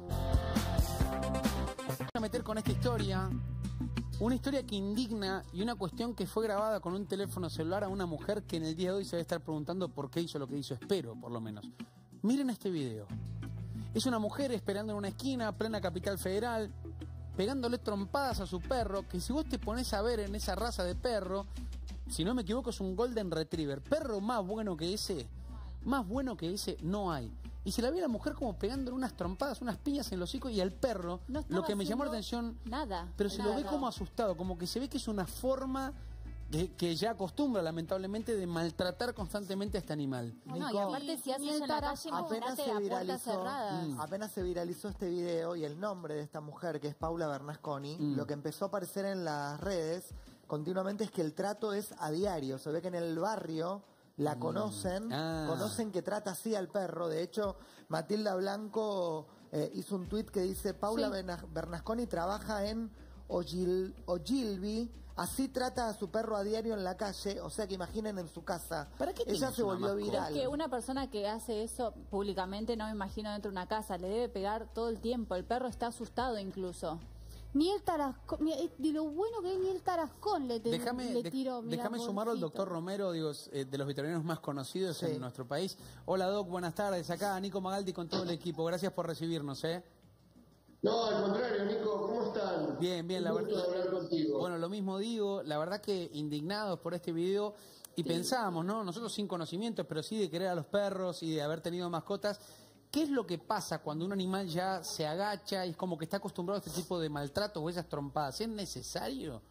Vamos a meter con esta historia, una historia que indigna y una cuestión que fue grabada con un teléfono celular a una mujer que en el día de hoy se debe estar preguntando por qué hizo lo que hizo, espero por lo menos. Miren este video. Es una mujer esperando en una esquina, plena Capital Federal, pegándole trompadas a su perro, que si vos te pones a ver en esa raza de perro, si no me equivoco es un Golden Retriever. Perro más bueno que ese, más bueno que ese no hay. Y se la ve a la mujer como pegándole unas trompadas, unas piñas en el hocico, y al perro, No estaba lo que me llamó la haciendo atención, nada. pero se nada. lo ve como asustado, como que se ve que es una forma que, que ya acostumbra lamentablemente de maltratar constantemente a este animal. No, y aparte si haces en la calle, apenas imagínate se a puertas viralizó, cerradas. mm, apenas se viralizó este video y el nombre de esta mujer, que es Paula Bernasconi, Mm. lo que empezó a aparecer en las redes continuamente es que el trato es a diario. Se ve que en el barrio la Mm. conocen, Ah. conocen que trata así al perro. De hecho, Matilda Blanco eh, hizo un tuit que dice: Paula Sí. Berna- Bernasconi trabaja en Ogil- Ogilvy, así trata a su perro a diario en la calle, o sea que imaginen en su casa. ¿Para qué Ella tienes se una volvió mascota? viral. Que una persona que hace eso públicamente, no me imagino dentro de una casa, le debe pegar todo el tiempo. El perro está asustado incluso. Ni el Tarascón, mira, eh, de lo bueno que es, ni el Tarascón le, te- Déjame, le de- tiró. Mira, déjame sumarlo al pobrecito. doctor Romero, digo, es, eh, de los veterinarios más conocidos Sí. en nuestro país. Hola Doc, buenas tardes. Acá Nico Magaldi con todo el equipo. Gracias por recibirnos, ¿eh? No, al contrario, Nico, ¿cómo están? Bien, bien, Un la gusto verdad. de hablar contigo. Bueno, lo mismo digo, la verdad que indignados por este video y pensábamos, ¿no? Nosotros sin conocimientos, pero sí de querer a los perros y de haber tenido mascotas. ¿Qué es lo que pasa cuando un animal ya se agacha y es como que está acostumbrado a este tipo de maltrato o esas trompadas? ¿Es necesario?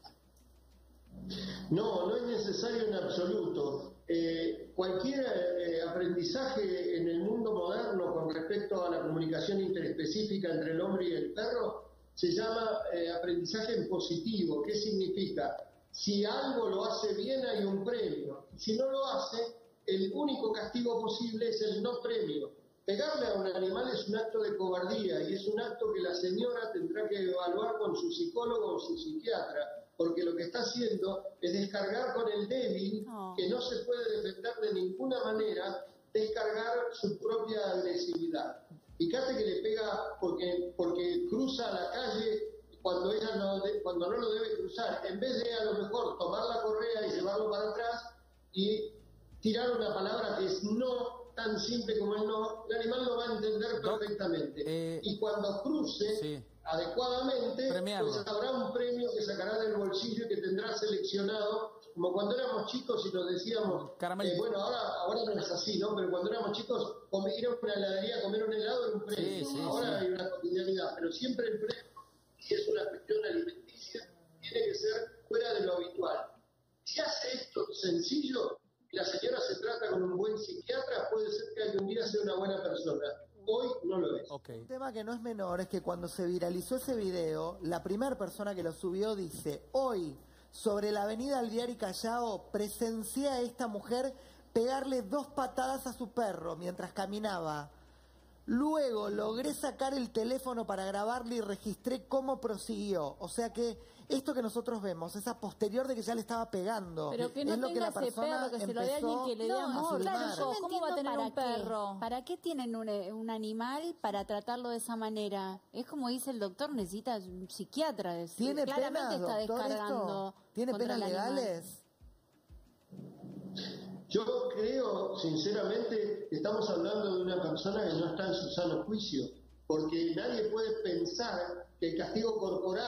No, no es necesario en absoluto. Eh, cualquier eh, aprendizaje en el mundo moderno con respecto a la comunicación interespecífica entre el hombre y el perro se llama eh, aprendizaje en positivo. ¿Qué significa? Si algo lo hace bien hay un premio. Si no lo hace, el único castigo posible es el no premio. Pegarle a un animal es un acto de cobardía y es un acto que la señora tendrá que evaluar con su psicólogo o su psiquiatra, porque lo que está haciendo es descargar con el débil, No. que no se puede defender de ninguna manera, descargar su propia agresividad. Fíjate que le pega porque, porque cruza la calle cuando ella no de- cuando no lo debe cruzar, en vez de a lo mejor tomar la correa y llevarlo para atrás y tirar una palabra que es no, tan simple como el no, el animal lo va a entender Doc, perfectamente. eh, y cuando cruce sí. adecuadamente, Premiarlo. pues habrá un premio que sacará del bolsillo y que tendrá seleccionado, como cuando éramos chicos y nos decíamos, Caramelito. eh, bueno, ahora, ahora no es así, ¿no? Pero cuando éramos chicos, comer, ir a una heladería a comer un helado era un premio. Sí, sí, ahora sí. hay una cotidianidad, pero siempre el premio, si es una cuestión alimenticia, tiene que ser fuera de lo habitual. Si hace esto sencillo, y la señora se trata con un buen psiquiatra, puede ser que algún día sea una buena persona. Hoy no lo es. Ok. Un tema que no es menor es que cuando se viralizó ese video, la primera persona que lo subió dice: hoy, sobre la avenida Alvear y Callao, presencié a esta mujer pegarle dos patadas a su perro mientras caminaba. Luego logré sacar el teléfono para grabarle y registré cómo prosiguió. O sea que esto que nosotros vemos es a posterior de que ya le estaba pegando. Pero que no es lo que tenga la ese persona perro, que se lo dé a alguien empezó que le dé a amor. filmar. Claro, yo no ¿Cómo va a tener entiendo un para qué. perro? ¿Para qué tienen un, eh, un animal para tratarlo de esa manera? Es como dice el doctor, necesita un psiquiatra. es- ¿Tiene claramente penas, está doctor, descargando. esto? ¿Tiene contra penas el animal. legales? Yo creo, sinceramente, que estamos hablando de una persona que no está en su sano juicio, porque nadie puede pensar que el castigo corporal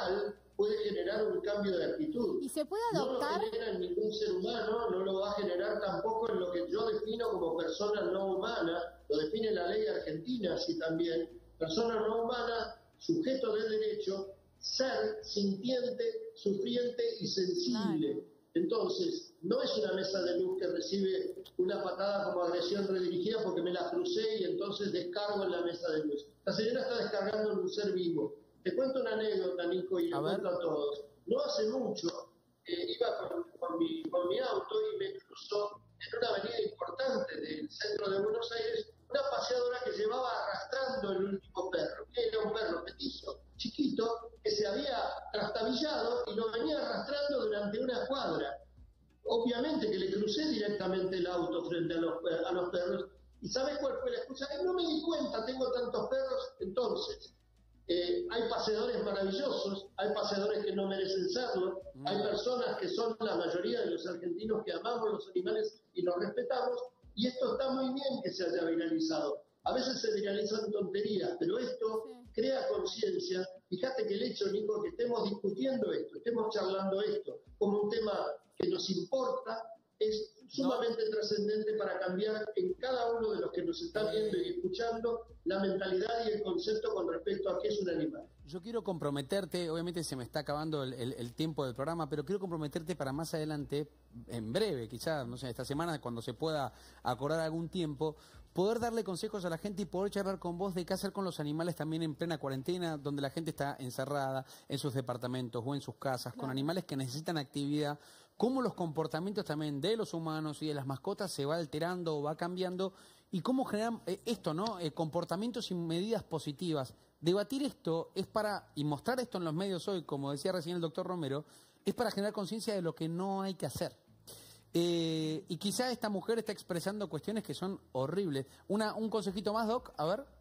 puede generar un cambio de actitud. ¿Y se puede adoptar? No lo genera en ningún ser humano, no lo va a generar tampoco en lo que yo defino como persona no humana, lo define la ley argentina así también, persona no humana, sujeto de derecho, ser sintiente, sufriente y sensible. Entonces, no es una mesa de luz que recibe una patada como agresión redirigida porque me la crucé y entonces descargo en la mesa de luz. La señora está descargando en un ser vivo. Te cuento una anécdota, Nico, y lo cuento a todos. No hace mucho, eh, iba con, con, mi, con mi auto y me cruzó en una avenida importante del centro de Buenos Aires una paseadora que llevaba arrastrando el último perro, que era un perro petizo, chiquito, que se había trastabillado y lo venía arrastrando durante una cuadra. Obviamente que le crucé directamente el auto frente a los, a los perros. ¿Y sabes cuál fue la excusa? Que no me di cuenta, tengo tantos perros. Entonces, eh, hay paseadores maravillosos, hay paseadores que no merecen serlo, mm. hay personas que son la mayoría de los argentinos que amamos los animales y los respetamos, y esto está muy bien que se haya viralizado. A veces se viralizan tonterías, pero esto sí. crea conciencia. Fíjate que el hecho, Nico, que estemos discutiendo esto, estemos charlando esto como un tema que nos importa, es sumamente no. trascendente para cambiar en cada uno de los que nos están viendo y escuchando la mentalidad y el concepto con respecto a qué es un animal. Yo quiero comprometerte, obviamente se me está acabando el, el, el tiempo del programa, pero quiero comprometerte para más adelante, en breve, quizás, no sé, esta semana, cuando se pueda acordar algún tiempo, poder darle consejos a la gente y poder charlar con vos de qué hacer con los animales también en plena cuarentena, donde la gente está encerrada en sus departamentos o en sus casas, claro. con animales que necesitan actividad, cómo los comportamientos también de los humanos y de las mascotas se va alterando o va cambiando, y cómo generar eh, esto, ¿no? Eh, comportamientos y medidas positivas. Debatir esto es para, y mostrar esto en los medios hoy, como decía recién el doctor Romero, es para generar conciencia de lo que no hay que hacer. Eh, y quizá esta mujer está expresando cuestiones que son horribles. Una, un consejito más, Doc, a ver.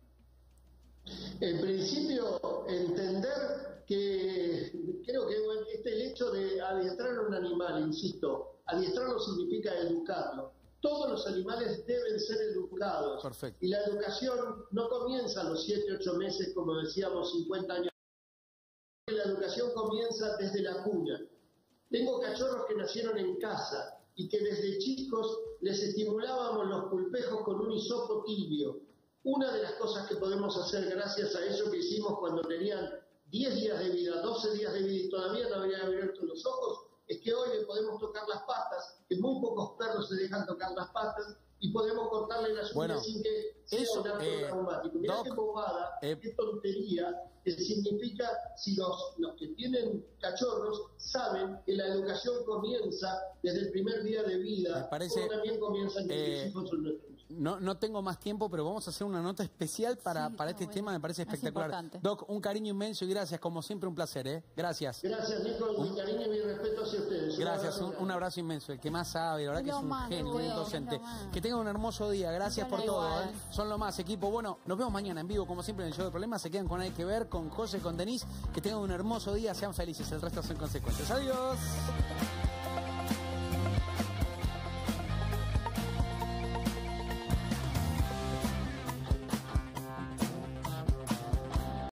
En principio, entender que creo que este el hecho de adiestrar a un animal, insisto, adiestrarlo significa educarlo. Todos los animales deben ser educados. Perfecto. Y la educación no comienza a los siete, ocho meses, como decíamos, cincuenta años. La educación comienza desde la cuna. Tengo cachorros que nacieron en casa y que desde chicos les estimulábamos los pulpejos con un hisopo tibio. Una de las cosas que podemos hacer gracias a eso que hicimos cuando tenían diez días de vida, doce días de vida y todavía no habían abierto los ojos, es que hoy le podemos tocar las patas, que muy pocos perros se dejan tocar las patas, y podemos cortarle las uñas bueno, sin que sea eso, un acto eh, traumático. Mirá Doc, qué bobada, eh, qué tontería, que significa, si los, los que tienen cachorros saben que la educación comienza desde el primer día de vida, me parece, como también comienzan los eh, hijos son nuestros. No, no tengo más tiempo, pero vamos a hacer una nota especial para, Sí, para este bueno. tema, me parece espectacular. Doc, un cariño inmenso y gracias, como siempre, un placer, ¿eh? Gracias. Gracias, Nico, mi cariño y mi respeto hacia ustedes. Un Gracias, abrazo un, un abrazo inmenso, el que más sabe, la verdad que es un más, genio, bueno, un docente. es lo más. Que tengan un hermoso día, gracias por todo, igual. ¿eh? Son lo más, equipo. Bueno, nos vemos mañana en vivo, como siempre, en el Show de Problemas. Se quedan con Hay que Ver, con José, con Denise. Que tengan un hermoso día, sean felices, el resto son consecuencias. Adiós.